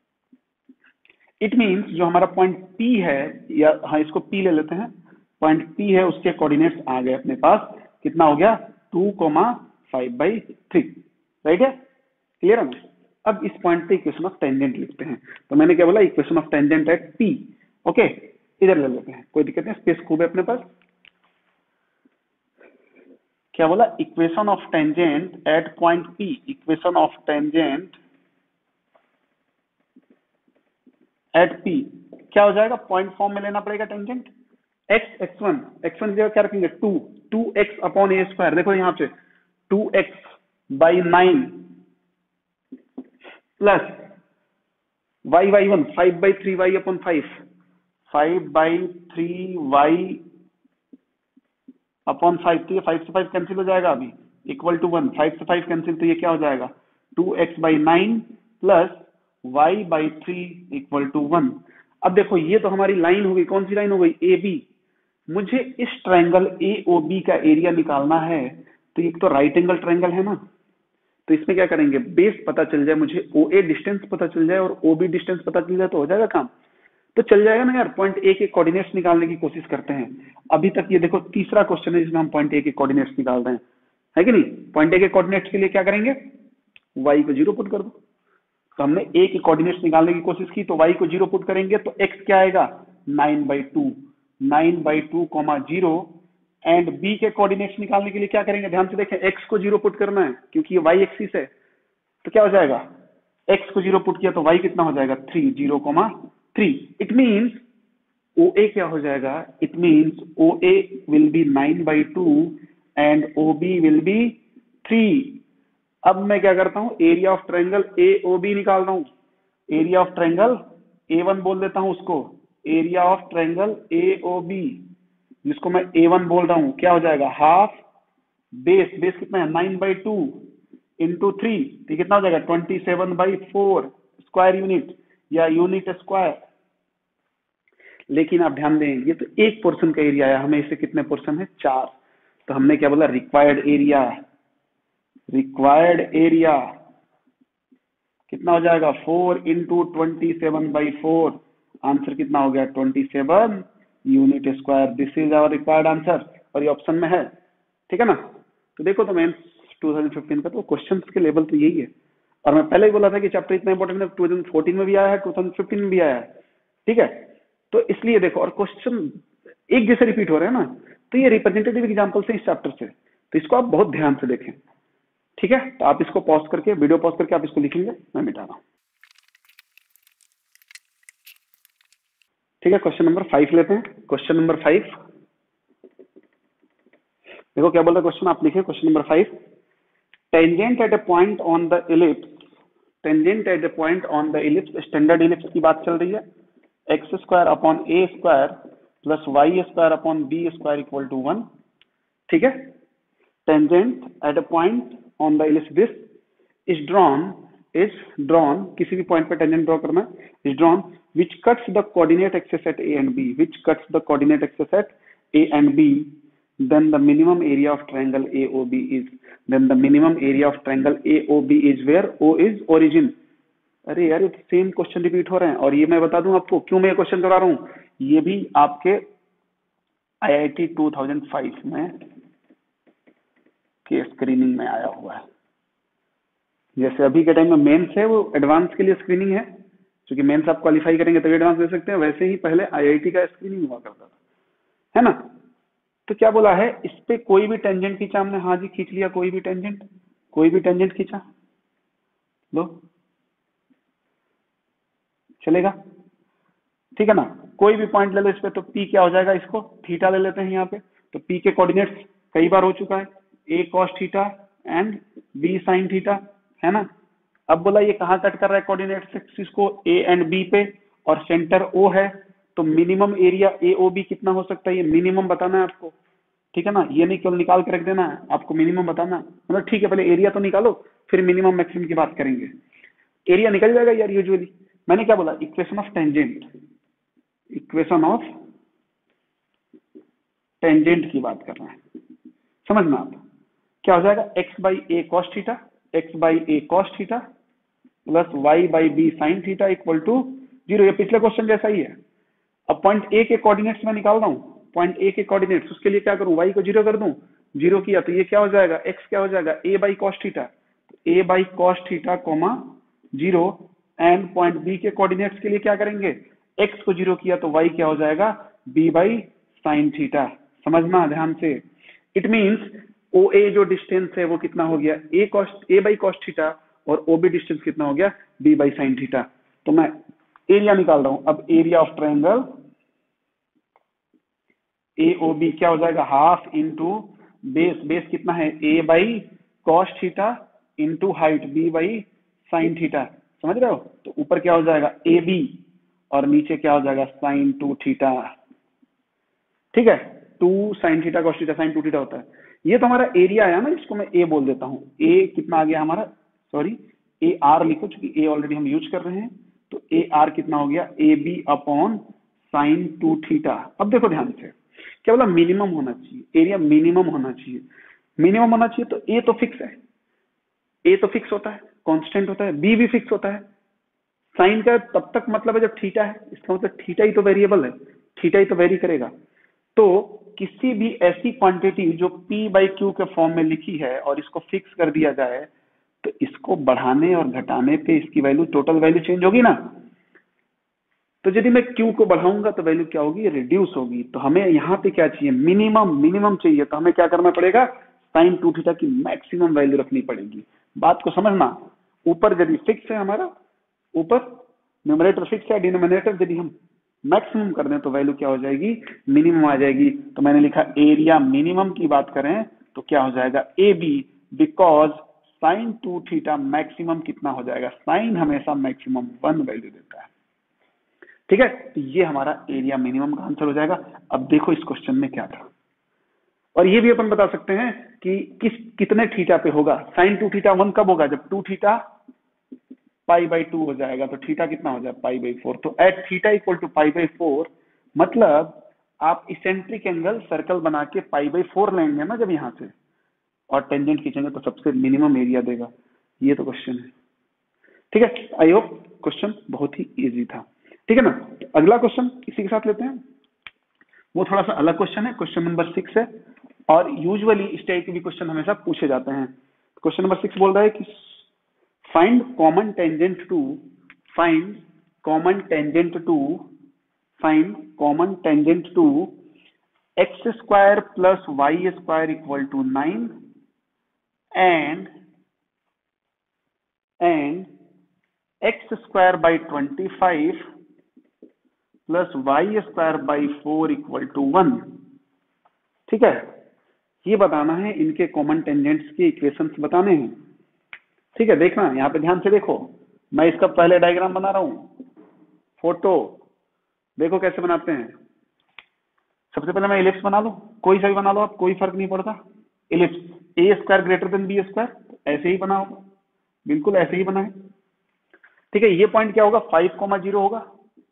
इट मीन्स जो हमारा पॉइंट P है, या हाँ इसको P ले लेते हैं, पॉइंट P है उसके कोऑर्डिनेट्स आ गए अपने पास, कितना हो गया 2, 5/3, राइट है। क्लियर है ना? अब इस पॉइंट पे इक्वेशन ऑफ टेंजेंट लिखते हैं। तो मैंने क्या बोला, equation of tangent at P. Okay, इधर ले लेते हैं, कोई दिक्कत नहीं, स्पेस खूब है अपने पास। क्या बोला, equation of tangent at point P, equation of tangent at P क्या हो जाएगा, पॉइंट फॉर्म में लेना पड़ेगा टेंजेंट। x1 की जगह क्या रखेंगे, 2x अपॉन ए स्क्वायर। देखो यहाँ पे 2x by 9 plus y1 5/3y upon 5, 5/3y upon 5। तो ये 5 से 5 कैंसिल हो जाएगा अभी, इक्वल टू 1। 5 से 5 कैंसिल, तो ये क्या हो जाएगा, 2x/9 plus y/3 equal to 1। अब देखो ये तो हमारी लाइन हो गई, कौन सी लाइन हो गई, ए बी। मुझे इस ट्रायंगल AOB का एरिया निकालना है। तो एक तो राइट एंगल ट्रायंगल है ना, तो इसमें क्या करेंगे, बेस पता चल जाए, मुझे OA डिस्टेंस पता चल जाए और OB डिस्टेंस पता चल जाए तो हो जाएगा काम। तो चल जाएगा ना यार। पॉइंट ए के कोऑर्डिनेट्स निकालने की कोशिश करते हैं। अभी तक ये देखो तीसरा क्वेश्चन है जिसमें हम पॉइंट ए के कोऑर्डिनेट्स निकाल रहे हैं, है कि नहीं। पॉइंट ए के कोऑर्डिनेट्स के लिए क्या करेंगे, y को 0 पुट कर दो। तो हमने ए के कोऑर्डिनेट्स निकालने की कोशिश की, तो y को 0 पुट करेंगे तो x क्या आएगा, 9/2, 9/2, 0। एंड b के कोऑर्डिनेट्स निकालने के लिए क्या करेंगे, ध्यान से देखें, x को 0 पुट करना है क्योंकि ये y एक्सिस है। तो क्या हो जाएगा, x को 0 पुट किया तो y कितना हो जाएगा, 3, 0,3। इट मीन्स OA क्या हो जाएगा, it means OA will be 9/2 and OB will be 3। अब मैं क्या करता हूं, एरिया ऑफ ट्रायंगल AOB निकाल रहा हूं। एरिया ऑफ ट्रायंगल A1 बोल देता हूं उसको, एरिया ऑफ ट्रायंगल AOB जिसको मैं A1 बोल रहा हूं, क्या हो जाएगा, हाफ बेस कितना है, 9/2 इंटू 3, तो कितना हो जाएगा, 27/4 स्क्वायर यूनिट या यूनिट स्क्वायर। लेकिन आप ध्यान दें, ये तो एक पोर्शन का एरिया है, हमें इसे कितने पोर्शन है, 4। तो हमने क्या बोला, रिक्वायर्ड एरिया कितना हो जाएगा, 4 इंटू 27/4। आंसर कितना हो गया, 27 unit square. This is our required answer, और ये ऑप्शन में है, ठीक है ना। तो देखो, तो मेंस 2015 का तो क्वेश्चन के लेवल तो यही है। और मैं पहले ही बोला था कि चैप्टर इतना इंपॉर्टेंट है, 2014 में भी आया है, 2015 में भी आया है, ठीक है। तो इसलिए देखो, और क्वेश्चन एक जैसे रिपीट हो रहे हैं ना, तो ये रिप्रेजेंटेटिव एग्जांपल्स हैं इस चैप्टर से, तो इसको आप बहुत ध्यान से देखें, ठीक है। तो आप इसको पॉज करके, वीडियो पॉज करके आप इसको लिखेंगे, मैं मिटा रहा हूं, ठीक है। क्वेश्चन नंबर 5 लेते हैं। क्वेश्चन नंबर 5 देखो क्या बोल रहा है क्वेश्चन, आप लिखे question number 5। Tangent at a point on the ellipse, tangent at a point on the ellipse, standard ellipse की बात चल रही है, x² upon a square plus y² upon b square equal to 1, ठीक है। Tangent at a point on the ellipse, this is drawn, किसी भी point पे टेंजेंट ड्रॉ करना, is drawn which cuts the coordinate axis at A and B, which cuts the coordinate axis at A and B, then the minimum area of triangle AOB is, then the minimum area of triangle AOB is where O is origin। अरे यार, ये same question repeat हो रहे हैं, और ये मैं बता दूं आपको क्यों मैं ये क्वेश्चन करा रहा हूं। ये भी आपके IIT 2005 में के स्क्रीनिंग में आया हुआ है। जैसे अभी के टाइम में मेंस है, वो एडवांस के लिए स्क्रीनिंग है, क्योंकि मेंस आप क्वालिफाई करेंगे तभी एडवांस दे सकते हैं, वैसे ही पहले IIT का स्क्रीनिंग हुआ करता था, है ना। तो क्या बोला है, इस पे कोई भी टेंजेंट खींचा हमने, हाँ जी खींच लिया, कोई भी टेंजेंट खींचा लो, चलेगा, ठीक है ना। कोई भी पॉइंट ले लो इस पे, तो P क्या हो जाएगा, इसको थीटा ले लेते हैं यहाँ पे। तो P के कोऑर्डिनेट्स कई बार हो चुका है, A cos theta and B sin theta, है ना। अब बोला ये कहाँ कट कर रहा है कोऑर्डिनेट एक्सिस को, A एंड B पे, और सेंटर O है। तो मिनिमम एरिया AOB कितना हो सकता है, ये मिनिमम बताना है आपको, ठीक है ना। ये नहीं केवल निकाल के रख देना है, आपको मिनिमम बताना है। मतलब ठीक है, पहले एरिया तो निकालो, फिर मिनिमम मैक्सिमम की बात करेंगे। एरिया निकल जाएगा यार यूजुअली। मैंने क्या बोला, इक्वेशन ऑफ टेंजेंट की बात कर रहे हैं, समझना आप। क्या हो जाएगा, x/a cos theta plus y/b sin theta equal to 0। ये पिछले क्वेश्चन जैसा ही है। अब पॉइंट ए के कोऑर्डिनेट्स में निकाल रहा हूँ, पॉइंट ए के कोऑर्डिनेट्स, उसके लिए क्या करूँ, y को 0 कर दूं। 0 किया तो ये क्या हो जाएगा, x क्या हो जाएगा, a/cos theta. A by cos theta comma 0 and point b के कोऑर्डिनेट्स के लिए क्या करेंगे, एक्स को 0 किया तो वाई क्या हो जाएगा, बी बाई साइन थीटा। समझना ध्यान से, इट मीन्स ओ ए जो डिस्टेंस है वो कितना हो गया, ए बाई कॉस थीटा, और ओ बी डिस्टेंस कितना हो गया, बी बाई साइन थीटा। तो मैं एरिया निकाल रहा हूं। अब area of triangle a o b क्या हो जाएगा, हाफ इंटू बेस, बेस कितना है a by cos theta into height b by sine theta. समझ रहे हो, तो ऊपर क्या हो जाएगा ए बी और नीचे क्या हो जाएगा साइन 2 थीटा। ठीक है, 2 sine theta cos theta sine 2 theta होता है। ये तो हमारा एरिया है ना, इसको मैं ए बोल देता हूं। ए कितना आ गया हमारा, सॉरी ए आर लिखो, क्योंकि ए ऑलरेडी हम यूज कर रहे हैं। तो ए आर कितना हो गया, a b upon sine 2 theta. अब देखो ध्यान से, क्या बोला, मिनिमम होना चाहिए, एरिया मिनिमम होना चाहिए। मिनिमम होना चाहिए तो ए तो फिक्स है, ए तो फिक्स होता है, कांस्टेंट होता है, बी भी फिक्स होता है। साइन का तब तक मतलब है जब थीटा है, इसका मतलब थीटा ही तो वेरिएबल है, थीटा ही तो वेरी करेगा। तो किसी भी ऐसी क्वांटिटी जो P बाई क्यू के फॉर्म में लिखी है और इसको फिक्स कर दिया जाए, तो इसको बढ़ाने और घटाने पे इसकी वैल्यू, टोटल वैल्यू चेंज होगी ना। तो यदि मैं Q को बढ़ाऊंगा तो वैल्यू क्या होगी, रिड्यूस होगी। तो हमें यहाँ पे क्या चाहिए, मिनिमम, मिनिमम चाहिए। तो हमें क्या करना पड़ेगा, साइन 2 थीटा की मैक्सिमम वैल्यू रखनी पड़ेगी। बात को समझना, ऊपर यदि फिक्स है हमारा, ऊपर न्यूमरेटर फिक्स है, डिनोमिनेटर यदि हम मैक्सिमम कर दें तो वैल्यू क्या हो जाएगी, मिनिमम आ जाएगी। तो मैंने लिखा एरिया मिनिमम की बात करें तो क्या हो जाएगा, a b, because sine 2 theta maximum कितना हो जाएगा, साइन हमेशा मैक्सिमम 1 वैल्यू देता है। ठीक है, तो ये हमारा एरिया मिनिमम का आंसर हो जाएगा। अब देखो इस क्वेश्चन में क्या था, और ये भी अपन बता सकते हैं कि कितने थीटा पे होगा। साइन 2 थीटा 1 कब होगा, जब 2 थीटा पाई बाई 2 हो जाएगा। तो थीटा कितना हो जाएगा, पाई बाई 4। तो at theta equal to pi by 4, मतलब आप इसेंट्रिक एंगल सर्कल बना के पाई बाई 4 लेंगे ना जब यहां से, और टेंजेंट खींचेंगे तो सबसे मिनिमम एरिया देगा। ये तो क्वेश्चन है। ठीक है, आई होप क्वेश्चन बहुत ही इजी था। ठीक है ना, अगला क्वेश्चन इसी के साथ लेते हैं। वो थोड़ा सा अलग क्वेश्चन है, क्वेश्चन नंबर 6 है, और यूजुअली इस टाइप के भी क्वेश्चन हमेशा पूछे जाते हैं। क्वेश्चन नंबर 6 बोल रहा है कि find common tangent to find common tangent to find common tangent to x square plus y square equal to 9 and x square by 25 plus y square by 4 equal to 1। ठीक है, ये बताना है, इनके कॉमन टेंजेंट्स के equations बताने हैं। ठीक है, देखना यहाँ पे ध्यान से देखो, मैं इसका पहले डायग्राम बना रहा हूं, फोटो देखो कैसे बनाते हैं। सबसे पहले मैं इलिप्स बना लूं, कोई सा भी बना लो आप, कोई फर्क नहीं पड़ता। Ellipse, a square greater than B square, ऐसे ही बना होगा, बिल्कुल ऐसे ही बना है। ठीक है, ये पॉइंट क्या होगा, 5,0 होगा,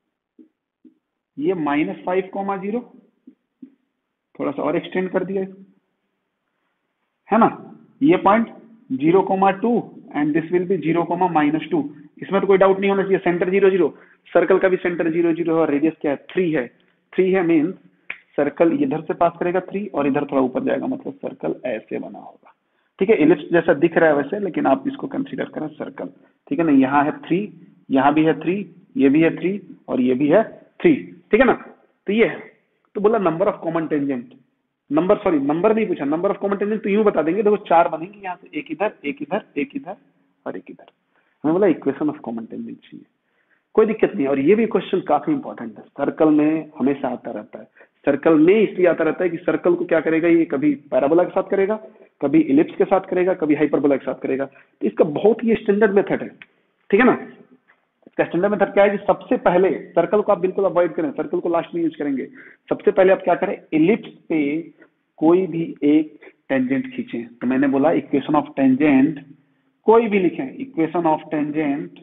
ये -5,0, थोड़ा सा और एक्सटेंड कर दिया है ना। ये point 0,2 and this will be 0,-2। इसमें तो कोई डाउट नहीं होना चाहिए, सेंटर 0 0, सर्कल का भी सेंटर 0 0 है, और रेडियस क्या है, 3 है। 3 है मीन्स सर्कल इधर से पास करेगा 3 और इधर थोड़ा ऊपर जाएगा, मतलब सर्कल ऐसे बना होगा। ठीक है, इलिप्स जैसा दिख रहा है वैसे, लेकिन आप इसको कंसीडर करें सर्कल। ठीक है ना, यहाँ है 3, यहाँ भी है 3, ये भी है 3 और ये भी है 3। ठीक है ना, तो ये है। तो बोला number of common tangent, number नहीं पूछा, नंबर ऑफ कॉमन टेंजेंट तो यूं बता देंगे, देखो 4 बनेंगे यहाँ से, एक इधर, एक इधर, एक इधर और एक इधर। हमें बोला इक्वेशन ऑफ कॉमन टेंजेंट चाहिए, कोई दिक्कत नहीं। और ये भी क्वेश्चन काफी इंपॉर्टेंट है, सर्कल में हमेशा आता रहता है। सर्कल में इसलिए आता रहता है कि सर्कल को क्या करेगा, ये कभी पैराबोला के साथ करेगा, कभी इलिप्स के साथ करेगा, कभी हाइपरबोला के साथ करेगा। तो इसका बहुत ही स्टैंडर्ड मेथड है। ठीक है ना, इसका स्टैंडर्ड मेथड क्या है कि सबसे पहले सर्कल को आप बिल्कुल अवॉइड करें, सर्कल को लास्ट में यूज करेंगे। सबसे पहले आप क्या करें, इलिप्स पे कोई भी एक टेंजेंट खींचें। तो मैंने बोला इक्वेशन ऑफ टेंजेंट कोई भी लिखें, equation of tangent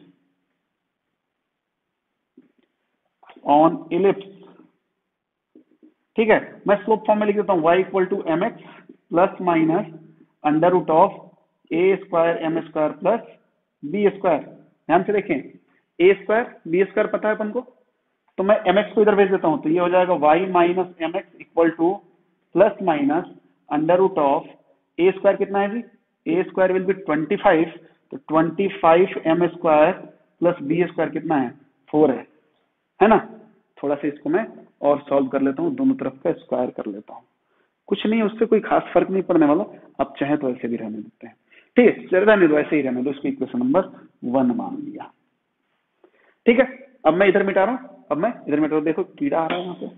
on ellipse. ठीक है, मैं स्लोप फॉर्म में लिख देता हूं, y equal to m x plus minus under root of a square m square plus b square. ध्यान से देखें, ए स्क्वायर बी स्क्वायर पता है अपन को, तो मैं एम एक्स को इधर भेज देता हूं, तो ये हो जाएगा y minus m x equal to plus minus under root of a square कितना है जी, ए स्क्वायर विल बी 25 तो 25m² प्लस b² कितना है 4 है ना। थोड़ा सा इसको मैं और सॉल्व कर लेता हूँ, दोनों तरफ का स्क्वायर कर लेता हूँ, कुछ नहीं उससे कोई खास फर्क नहीं पड़ने वाला। अब चाहे तो ऐसे भी रहने देते हैं, ठीक है, चल रहने दो, ऐसे ही रहने दो, इसको इक्वेशन नंबर 1 मान लिया, ठीक है। अब मैं इधर मिटा रहा हूँ, अब मैं इधर मिटा रहा हूँ, देखो कीड़ा आ रहा है यहाँ पे,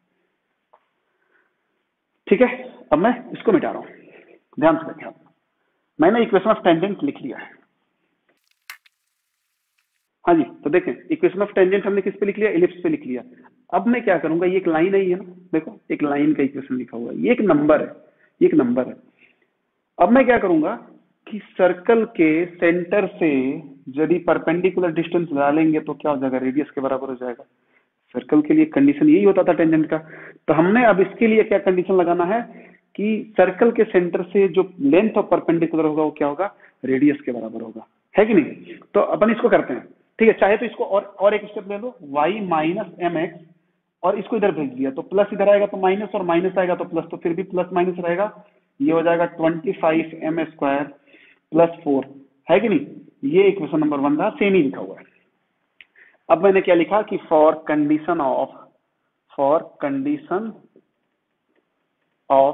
ठीक है। अब मैं इसको मिटा रहा हूँ, ध्यान से देखें, मैंने इक्वेशन ऑफ टेंजेंट लिख लिया है। हाँ जी, तो देखें इक्वेशन ऑफ टेंजेंट हमने किस पे लिख लिया, इलिप्स पे लिख लिया। अब मैं क्या करूंगा, ये एक लाइन है, ये ना देखो एक लाइन का इक्वेशन लिखा हुआ है, ये एक नंबर है, ये एक नंबर है। अब मैं क्या करूंगा कि सर्कल के सेंटर से यदि परपेंडिकुलर डिस्टेंस डालेंगे तो क्या हो जाएगा, रेडियस के बराबर हो जाएगा। सर्कल के लिए कंडीशन यही होता था टेंजेंट का। तो हमने अब इसके लिए क्या कंडीशन लगाना है कि सर्कल के सेंटर से जो लेंथ ऑफ परपेंडिकुलर होगा वो क्या होगा, रेडियस के बराबर होगा, है कि नहीं। तो अपन इसको करते हैं, ठीक है। चाहे तो इसको और एक स्टेप ले लो, y माइनस mx, और इसको इधर भेज दिया तो प्लस इधर आएगा तो माइनस, और माइनस आएगा तो प्लस, तो फिर भी प्लस माइनस रहेगा, ये हो जाएगा 25m² प्लस 4, है कि नहीं। ये इक्वेशन नंबर 1 था, सेम ही लिखा हुआ है। अब मैंने क्या लिखा कि for condition of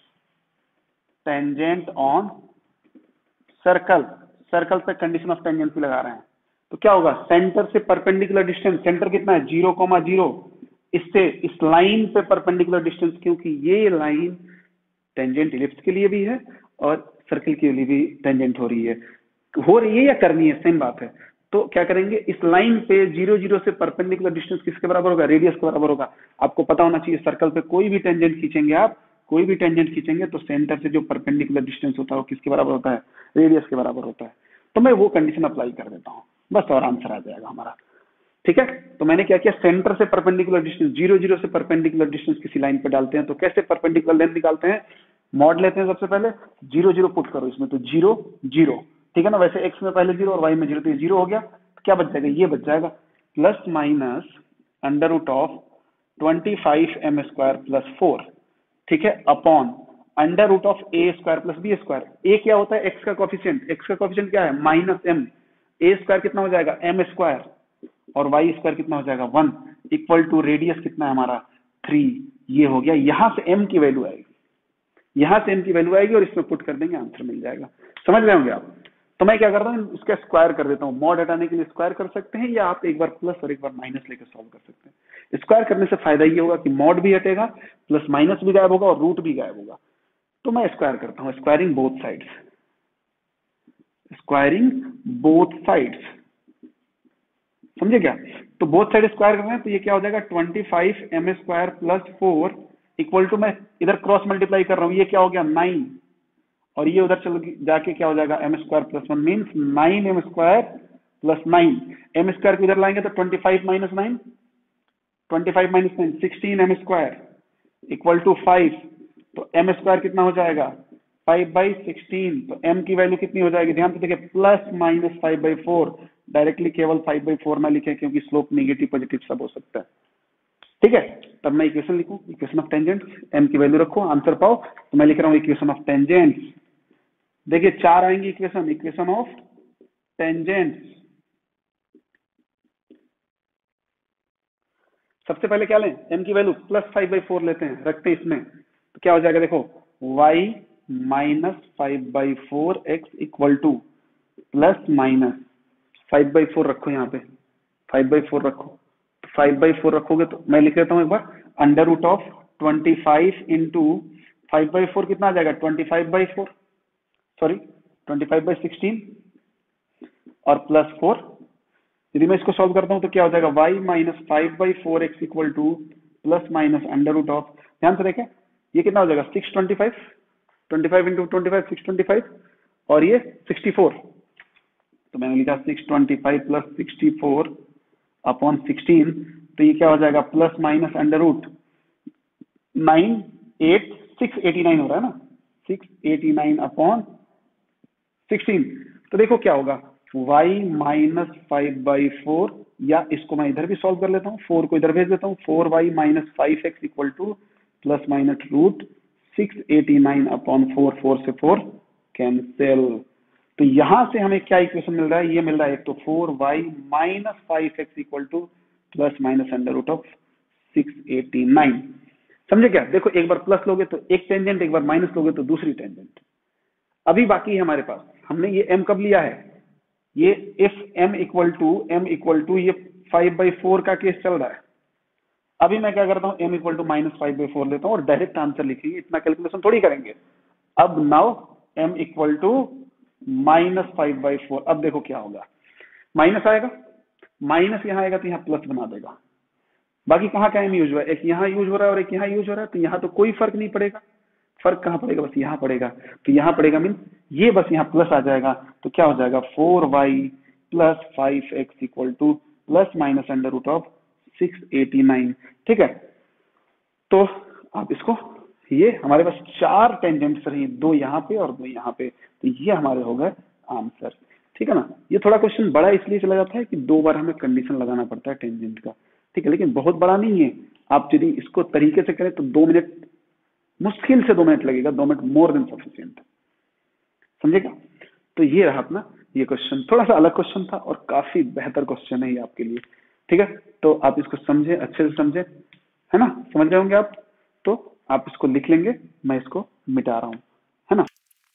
tangent on circle, circle पे कंडीशन ऑफ टेंजेंसी लगा रहे हैं, तो क्या होगा, सेंटर से परपेंडिकुलर डिस्टेंस, सेंटर कितना है 0,0, इससे इस लाइन पे परपेंडिकुलर डिस्टेंस, क्योंकि ये लाइन टेंजेंट इलिप्स के लिए भी है और सर्कल के लिए भी टेंजेंट हो रही है या करनी है, सेम बात है। तो क्या करेंगे, इस लाइन पे 0,0 से परपेंडिकुलर डिस्टेंस किसके बराबर होगा, रेडियस के बराबर होगा। आपको पता होना चाहिए सर्कल पे कोई भी टेंजेंट खींचेंगे आप, कोई भी टेंजेंट खींचेंगे तो सेंटर से जो परपेंडिकुलर डिस्टेंस होता है वो किसके बराबर होता है, रेडियस के बराबर होता है। तो मैं वो कंडीशन अप्लाई कर देता हूँ बस, और आंसर आ जाएगा हमारा, ठीक है। तो मैंने क्या किया, सेंटर से परपेंडिकुलर डिस्टेंस 0,0 से परपेंडिकुलर डिस्टेंस किसी लाइन पे डालते हैं तो कैसे परपेंडिकुलर लेंथ निकालते हैं, मॉड लेते हैं सबसे पहले, 0,0 पुट करो इसमें, तो 0 0, ठीक है ना। वैसे एक्स में पहले 0 और वाई में 0, तो ये 0 हो गया, तो क्या बच जाएगा, ये बच जाएगा plus minus under root of 25m² plus 4, ठीक है, upon under root of a² plus b²। A क्या होता है, एक्स का कोफिशिएंट, एक्स का कोफिशिएंट क्या है -m, a² कितना हो जाएगा m², और y² कितना हो जाएगा 1, इक्वल टू रेडियस कितना है हमारा 3। ये हो गया, यहां से m की वैल्यू आएगी, यहां से m की वैल्यू आएगी और इसमें पुट कर देंगे, आंसर मिल जाएगा। समझ रहे होंगे आप। तो मैं क्या करता हूँ, इसका स्क्वायर कर देता हूँ, मॉड हटाने के लिए स्क्वायर कर सकते हैं, या आप एक बार प्लस और एक बार माइनस लेकर सॉल्व कर सकते हैं। स्क्वायर करने से फायदा ये होगा कि मॉड भी हटेगा, प्लस माइनस भी गायब होगा और रूट भी गायब होगा। तो मैं स्क्वायर करता हूँ, squaring both sides, squaring both sides, समझे क्या। तो बोथ साइड स्क्वायर कर रहे हैं तो ये क्या हो जाएगा 25m² प्लस 4 इक्वल टू, मैं इधर क्रॉस मल्टीप्लाई कर रहा हूँ, ये क्या हो गया 9, और ये उधर चल जाके क्या हो जाएगा m² plus 1 means 9m² plus 9, m² को इधर लाएंगे तो 25 minus 9, 25 minus 9 16m² equal to 5, तो m² कितना हो जाएगा 5/16, तो m की वैल्यू कितनी हो जाएगी, ध्यान से देखिए, प्लस माइनस 5/4, डायरेक्टली केवल 5/4 ना लिखे क्योंकि स्लोप नेगेटिव पॉजिटिव सब हो सकता है, ठीक है। तब मैं इक्वेशन लिखूं, इक्वेशन ऑफ टेंजेंट, m की वैल्यू रखो, आंसर पाओ। तो मैं लिख रहा हूं इक्वेशन ऑफ टेंजेंट, देखिए 4 आएंगी इक्वेशन, इक्वेशन ऑफ टेंजेंट। सबसे पहले क्या लें, m की वैल्यू प्लस 5/4 लेते हैं, रखते हैं इसमें, तो क्या हो जाएगा देखो, y minus 5/4x equal to plus minus 5/4 रखो, यहाँ पे 5/4 रखो, तो 5/4 रखोगे तो मैं लिख लेता हूँ एक बार, अंडर रूट ऑफ 25 इंटू 5/4 कितना आ जाएगा 25/4, सॉरी 25/16 और प्लस 4। यदि मैं इसको सॉल्व करता हूं तो क्या हो जाएगा, y minus 5/4x equal to plus minus under root of, ध्यान से देखें ये कितना हो जाएगा 625, 25 इंटू 25 625, और ये 64, तो मैंने लिखा 625 प्लस 64 अपॉन 16, तो ये क्या हो जाएगा प्लस माइनस अंडर रूट 689 हो रहा है ना, 689 अपॉन 16। तो देखो क्या होगा, y माइनस 5/4, या इसको मैं इधर भी सॉल्व कर लेता हूँ, 4 को इधर भेज देता हूँ, 4y minus 5x equal to plus minus root 689 upon 4, 4 से 4 कैंसिल, तो यहां से हमें क्या इक्वेशन मिल रहा है, ये मिल रहा है एक तो 4y minus 5x equal to plus minus under root of 689। समझे क्या? देखो एक बार प्लस लोगे तो एक टेंजेंट, एक बार माइनस लोगे तो दूसरी टेंजेंट। अभी बाकी है हमारे पास, हमने ये m कब लिया है, ये इफ m इक्वल टू ये 5/4 का केस चल रहा है। अभी मैं क्या करता हूँ, m इक्वल टू माइनस 5/4 लेता हूँ और डायरेक्ट आंसर लिखेंगे, इतना कैलकुलेशन थोड़ी करेंगे। अब now m equal to minus 5/4। अब देखो क्या होगा, माइनस आएगा, माइनस यहाँ आएगा तो यहाँ प्लस बना देगा। बाकी कहाँ का m यूज हुआ है, एक यहाँ यूज हो रहा है और एक यहाँ यूज हो रहा है, तो यहाँ तो कोई फर्क नहीं पड़ेगा। फर्क कहाँ पड़ेगा, बस यहाँ पड़ेगा। तो यहाँ पड़ेगा मीन ये बस यहाँ प्लस आ जाएगा, तो क्या हो जाएगा 4y plus 5x equal to plus minus under root of 689। ठीक है, तो आप इसको, ये हमारे पास 4 टेंजेंट्स रही, 2 यहाँ पे और 2 यहाँ पे, तो ये हमारे हो गए आंसर। ठीक है ना, ये थोड़ा क्वेश्चन बड़ा इसलिए चला जाता है कि 2 बार हमें कंडीशन लगाना पड़ता है टेंजेंट का। ठीक है, लेकिन बहुत बड़ा नहीं है। आप यदि इसको तरीके से करें तो 2 मिनट, मुश्किल से 2 मिनट लगेगा, 2 मिनट मोर देन सफिशिएंट। समझेगा? तो ये रहा अपना ये क्वेश्चन, थोड़ा सा अलग क्वेश्चन था और काफी बेहतर क्वेश्चन है ये आपके लिए। ठीक है, तो आप इसको समझे, अच्छे से समझे, है ना, समझ रहे होंगे आप। तो आप इसको लिख लेंगे, मैं इसको मिटा रहा हूं, है ना।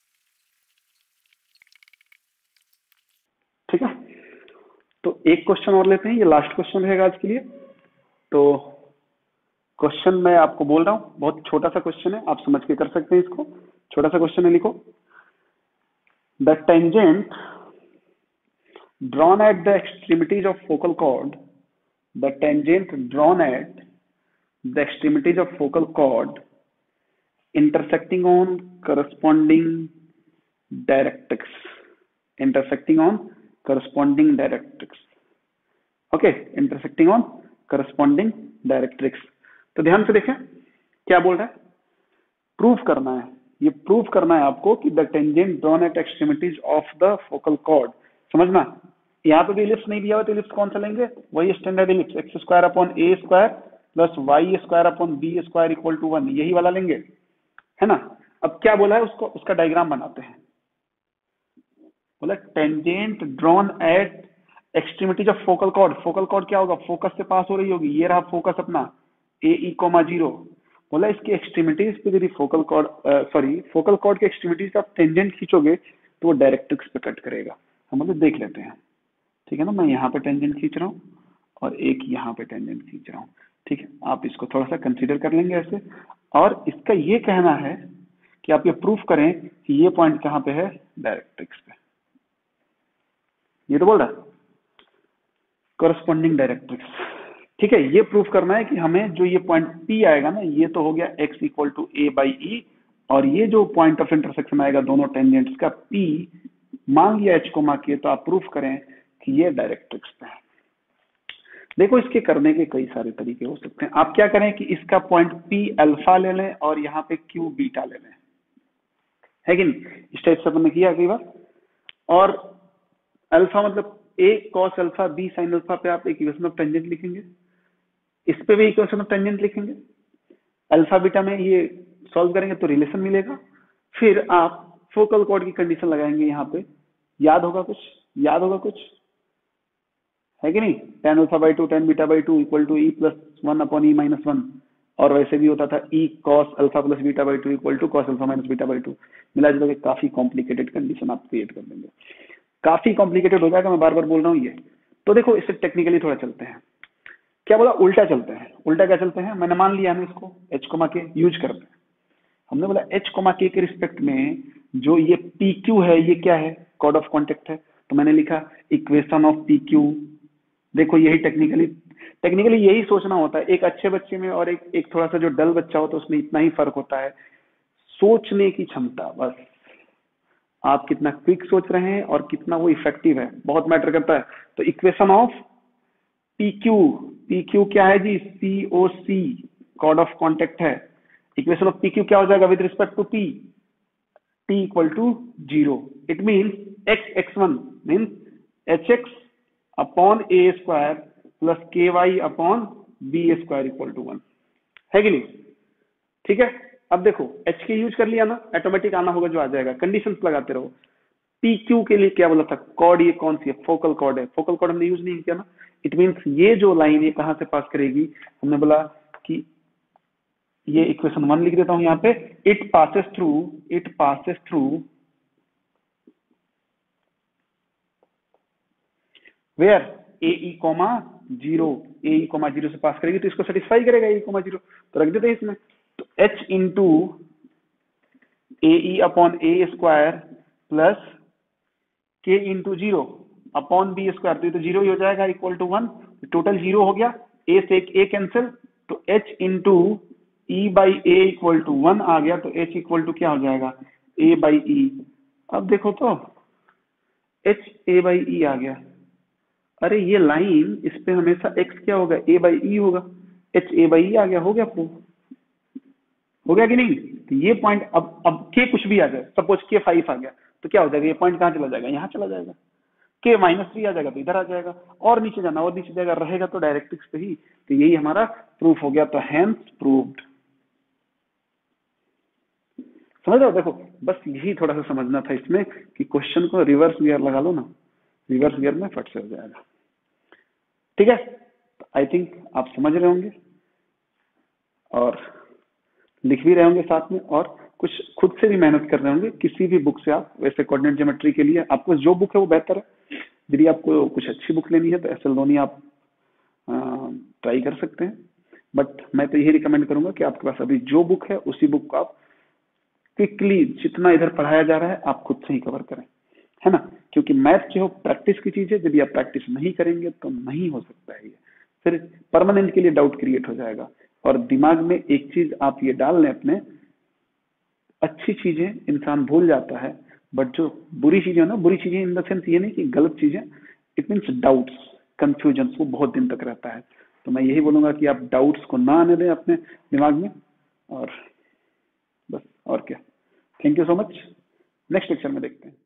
ठीक है, तो एक क्वेश्चन और लेते हैं, ये लास्ट क्वेश्चन रहेगा आज के लिए। तो क्वेश्चन मैं आपको बोल रहा हूं, बहुत छोटा सा क्वेश्चन है, आप समझ के कर सकते हैं इसको। छोटा सा क्वेश्चन है, लिखो the tangent drawn at the extremities of focal chord, the tangent drawn at the extremities of focal chord intersecting on corresponding directrix, intersecting on corresponding directrix, okay, intersecting on corresponding directrix। तो ध्यान से देखें क्या बोल रहा है, proof करना है, ये प्रूफ करना है आपको कि the tangent drawn at extremities of the focal chord. समझना, यहाँ पे भी इलिप्स नहीं दिया हुआ, तो इलिप्स कौन सा लेंगे, वही standard ellipse, x square upon a square plus y square upon b square equal to 1, यही वाला लेंगे, है ना। अब क्या बोला है, उसको, उसका डायग्राम बनाते हैं। बोला tangent drawn at extremities of focal chord. Focal chord क्या होगा, फोकस से पास हो रही होगी, ये रहा फोकस अपना AE,0। बोला इसके एक्सट्रीमिटीज पे यदि focal chord, sorry focal chord के एक्सट्रीमिटीज आप टेंजेंट खींचोगे तो वो डायरेक्ट्रिक्स पे कट करेगा। हम मतलब देख लेते हैं, ठीक है ना। मैं यहाँ पे टेंजेंट खींच रहा हूँ और एक यहाँ पे टेंजेंट खींच रहा हूँ। ठीक है, आप इसको थोड़ा सा कंसीडर कर लेंगे ऐसे, और इसका ये कहना है कि आप ये प्रूफ करें कि ये पॉइंट कहाँ पे है, डायरेक्ट्रिक्स पे। ये तो बोल रहा है करस्पॉन्डिंग डायरेक्ट्रिक्स। ठीक है, ये प्रूफ करना है कि हमें जो ये पॉइंट P आएगा ना, ये तो हो गया x इक्वल टू A/E, और ये जो पॉइंट ऑफ इंटरसेक्शन आएगा दोनों टेंजेंट्स का P मान लिया h को मान के, तो आप प्रूफ करें कि ये डायरेक्ट्रिक्स पे है। देखो इसके करने के कई सारे तरीके हो सकते हैं। आप क्या करें कि इसका पॉइंट P अल्फा ले लें और यहाँ पे Q बीटा ले लें, है कि नहीं। इस टाइप से अपन ने किया कई बार। और अल्फा मतलब A cos alpha B sin alpha पे आप एक इक्वेशन ऑफ टेंजेंट लिखेंगे, इस पे भी इक्वेशन ऑफ टेंजेंट लिखेंगे, अल्फा बीटा में ये सॉल्व करेंगे तो रिलेशन मिलेगा। फिर आप फोकल कॉर्ड की कंडीशन लगाएंगे यहाँ पे, याद होगा कुछ, याद होगा कुछ, है कि नहीं। tan अल्फा बाई 2 tan बीटा by 2 equal to E plus 1 upon E minus 1, और वैसे भी होता था E cos alpha plus beta by 2 equal to cos alpha minus beta by 2। मिला जुला के काफी कॉम्प्लिकेटेड कंडीशन आप क्रिएट कर देंगे, काफी कॉम्प्लिकेटेड हो जाएगा, मैं बार बार बोल रहा हूँ ये। तो देखो इससे टेक्निकली थोड़ा चलते हैं। क्या बोला, उल्टा चलते हैं। उल्टा क्या चलते हैं, मैंने मान लिया हमें इसको h को के यूज करते हैं। हमने बोला h को के के रिस्पेक्ट में जो ये PQ है, ये क्या है, कॉर्ड ऑफ कॉन्टेक्ट है। तो मैंने लिखा इक्वेशन ऑफ PQ। देखो यही टेक्निकली यही सोचना होता है। एक अच्छे बच्चे में और एक थोड़ा सा जो डल बच्चा होता है उसमें इतना ही फर्क होता है, सोचने की क्षमता। बस आप कितना क्विक सोच रहे हैं और कितना वो इफेक्टिव है, बहुत मैटर करता है। तो इक्वेशन ऑफ PQ क्या है जी, COC कॉर्ड ऑफ कॉन्टेक्ट है। इक्वेशन ऑफ PQ क्या हो जाएगा with respect to P, T equal to 0। It means x1 means HX upon A square plus KY upon B square equal to 1, है कि नहीं। ठीक है, अब देखो H के यूज कर लिया ना, ऑटोमेटिक आना होगा जो आ जाएगा, कंडीशंस लगाते रहो। पी क्यू के लिए क्या बोला था, कॉर्ड ये कौन सी है, फोकल कॉर्ड है, फोकल कॉर्ड हमने यूज नहीं किया ना। इट मीन्स ये जो लाइन है कहां से पास करेगी, हमने बोला कि ये इक्वेशन 1 लिख देता हूं यहाँ पे, it passes through where AE, 0 से पास करेगी तो इसको सेटिस्फाई करेगा AE, 0 तो रख देते हैं इसमें। तो H into AE upon A square plus K into 0 upon B square, तो ये तो 0 ही हो जाएगा, इक्वल टू 1, टोटल 0 हो गया, A से एक A कैंसिल, तो H into E by A equal to 1 आ गया, तो H इक्वल टू क्या हो जाएगा, A बाई E। अब देखो तो H A बाई E आ गया, अरे ये लाइन इस पे हमेशा x क्या होगा, A बाई E होगा, H A बाई E आ गया, हो गया प्रूफ, हो गया कि नहीं। तो ये पॉइंट अब K कुछ भी आ जाए, सपोज K 5 आ गया तो क्या हो जाएगा, ये पॉइंट कहाँ चला जाएगा, यहाँ चला जाएगा, K -3 आ जाएगा तो इधर आ जाएगा, और नीचे जाना और नीचे जाएगा, रहेगा तो डायरेक्ट्रिक्स पे ही। तो यही हमारा प्रूफ हो गया, तो हैंस प्रूव्ड। समझ रहे हो, देखो बस यही थोड़ा सा समझना था इसमें कि क्वेश्चन को रिवर्स गियर लगा लो ना, रिवर्स गियर में फट से हो जाएगा। ठीक है, आई थिंक आप समझ रहे होंगे और लिख भी रहे होंगे साथ में, और कुछ खुद से भी मेहनत कर रहे होंगे, किसी भी बुक से आप वैसे कोऑर्डिनेट ज्योमेट्री के लिए आपको जो बुक है वो बेहतर है। यदि आपको कुछ अच्छी बुक लेनी है तो SL धोनी आप ट्राई कर सकते हैं, बट मैं तो यही रिकमेंड करूंगा कि आपके पास अभी जो बुक है उसी बुक को आप क्विकली, जितना इधर पढ़ाया जा रहा है आप खुद से ही कवर करें, है ना, क्योंकि मैथ जो प्रैक्टिस की चीज है, यदि आप प्रैक्टिस नहीं करेंगे तो नहीं हो सकता है, ये फिर परमानेंट के लिए डाउट क्रिएट हो जाएगा। और दिमाग में एक चीज आप ये डाल लें अपने, अच्छी चीजें इंसान भूल जाता है, बट जो बुरी चीजें है ना, बुरी चीजें इन द सेंस ये नहीं कि गलत चीजें, इट मीन्स डाउट्स, कंफ्यूजन, वो बहुत दिन तक रहता है। तो मैं यही बोलूंगा कि आप डाउट्स को ना आने दें अपने दिमाग में, और बस, और क्या। Thank you so much, next lecture में देखते हैं।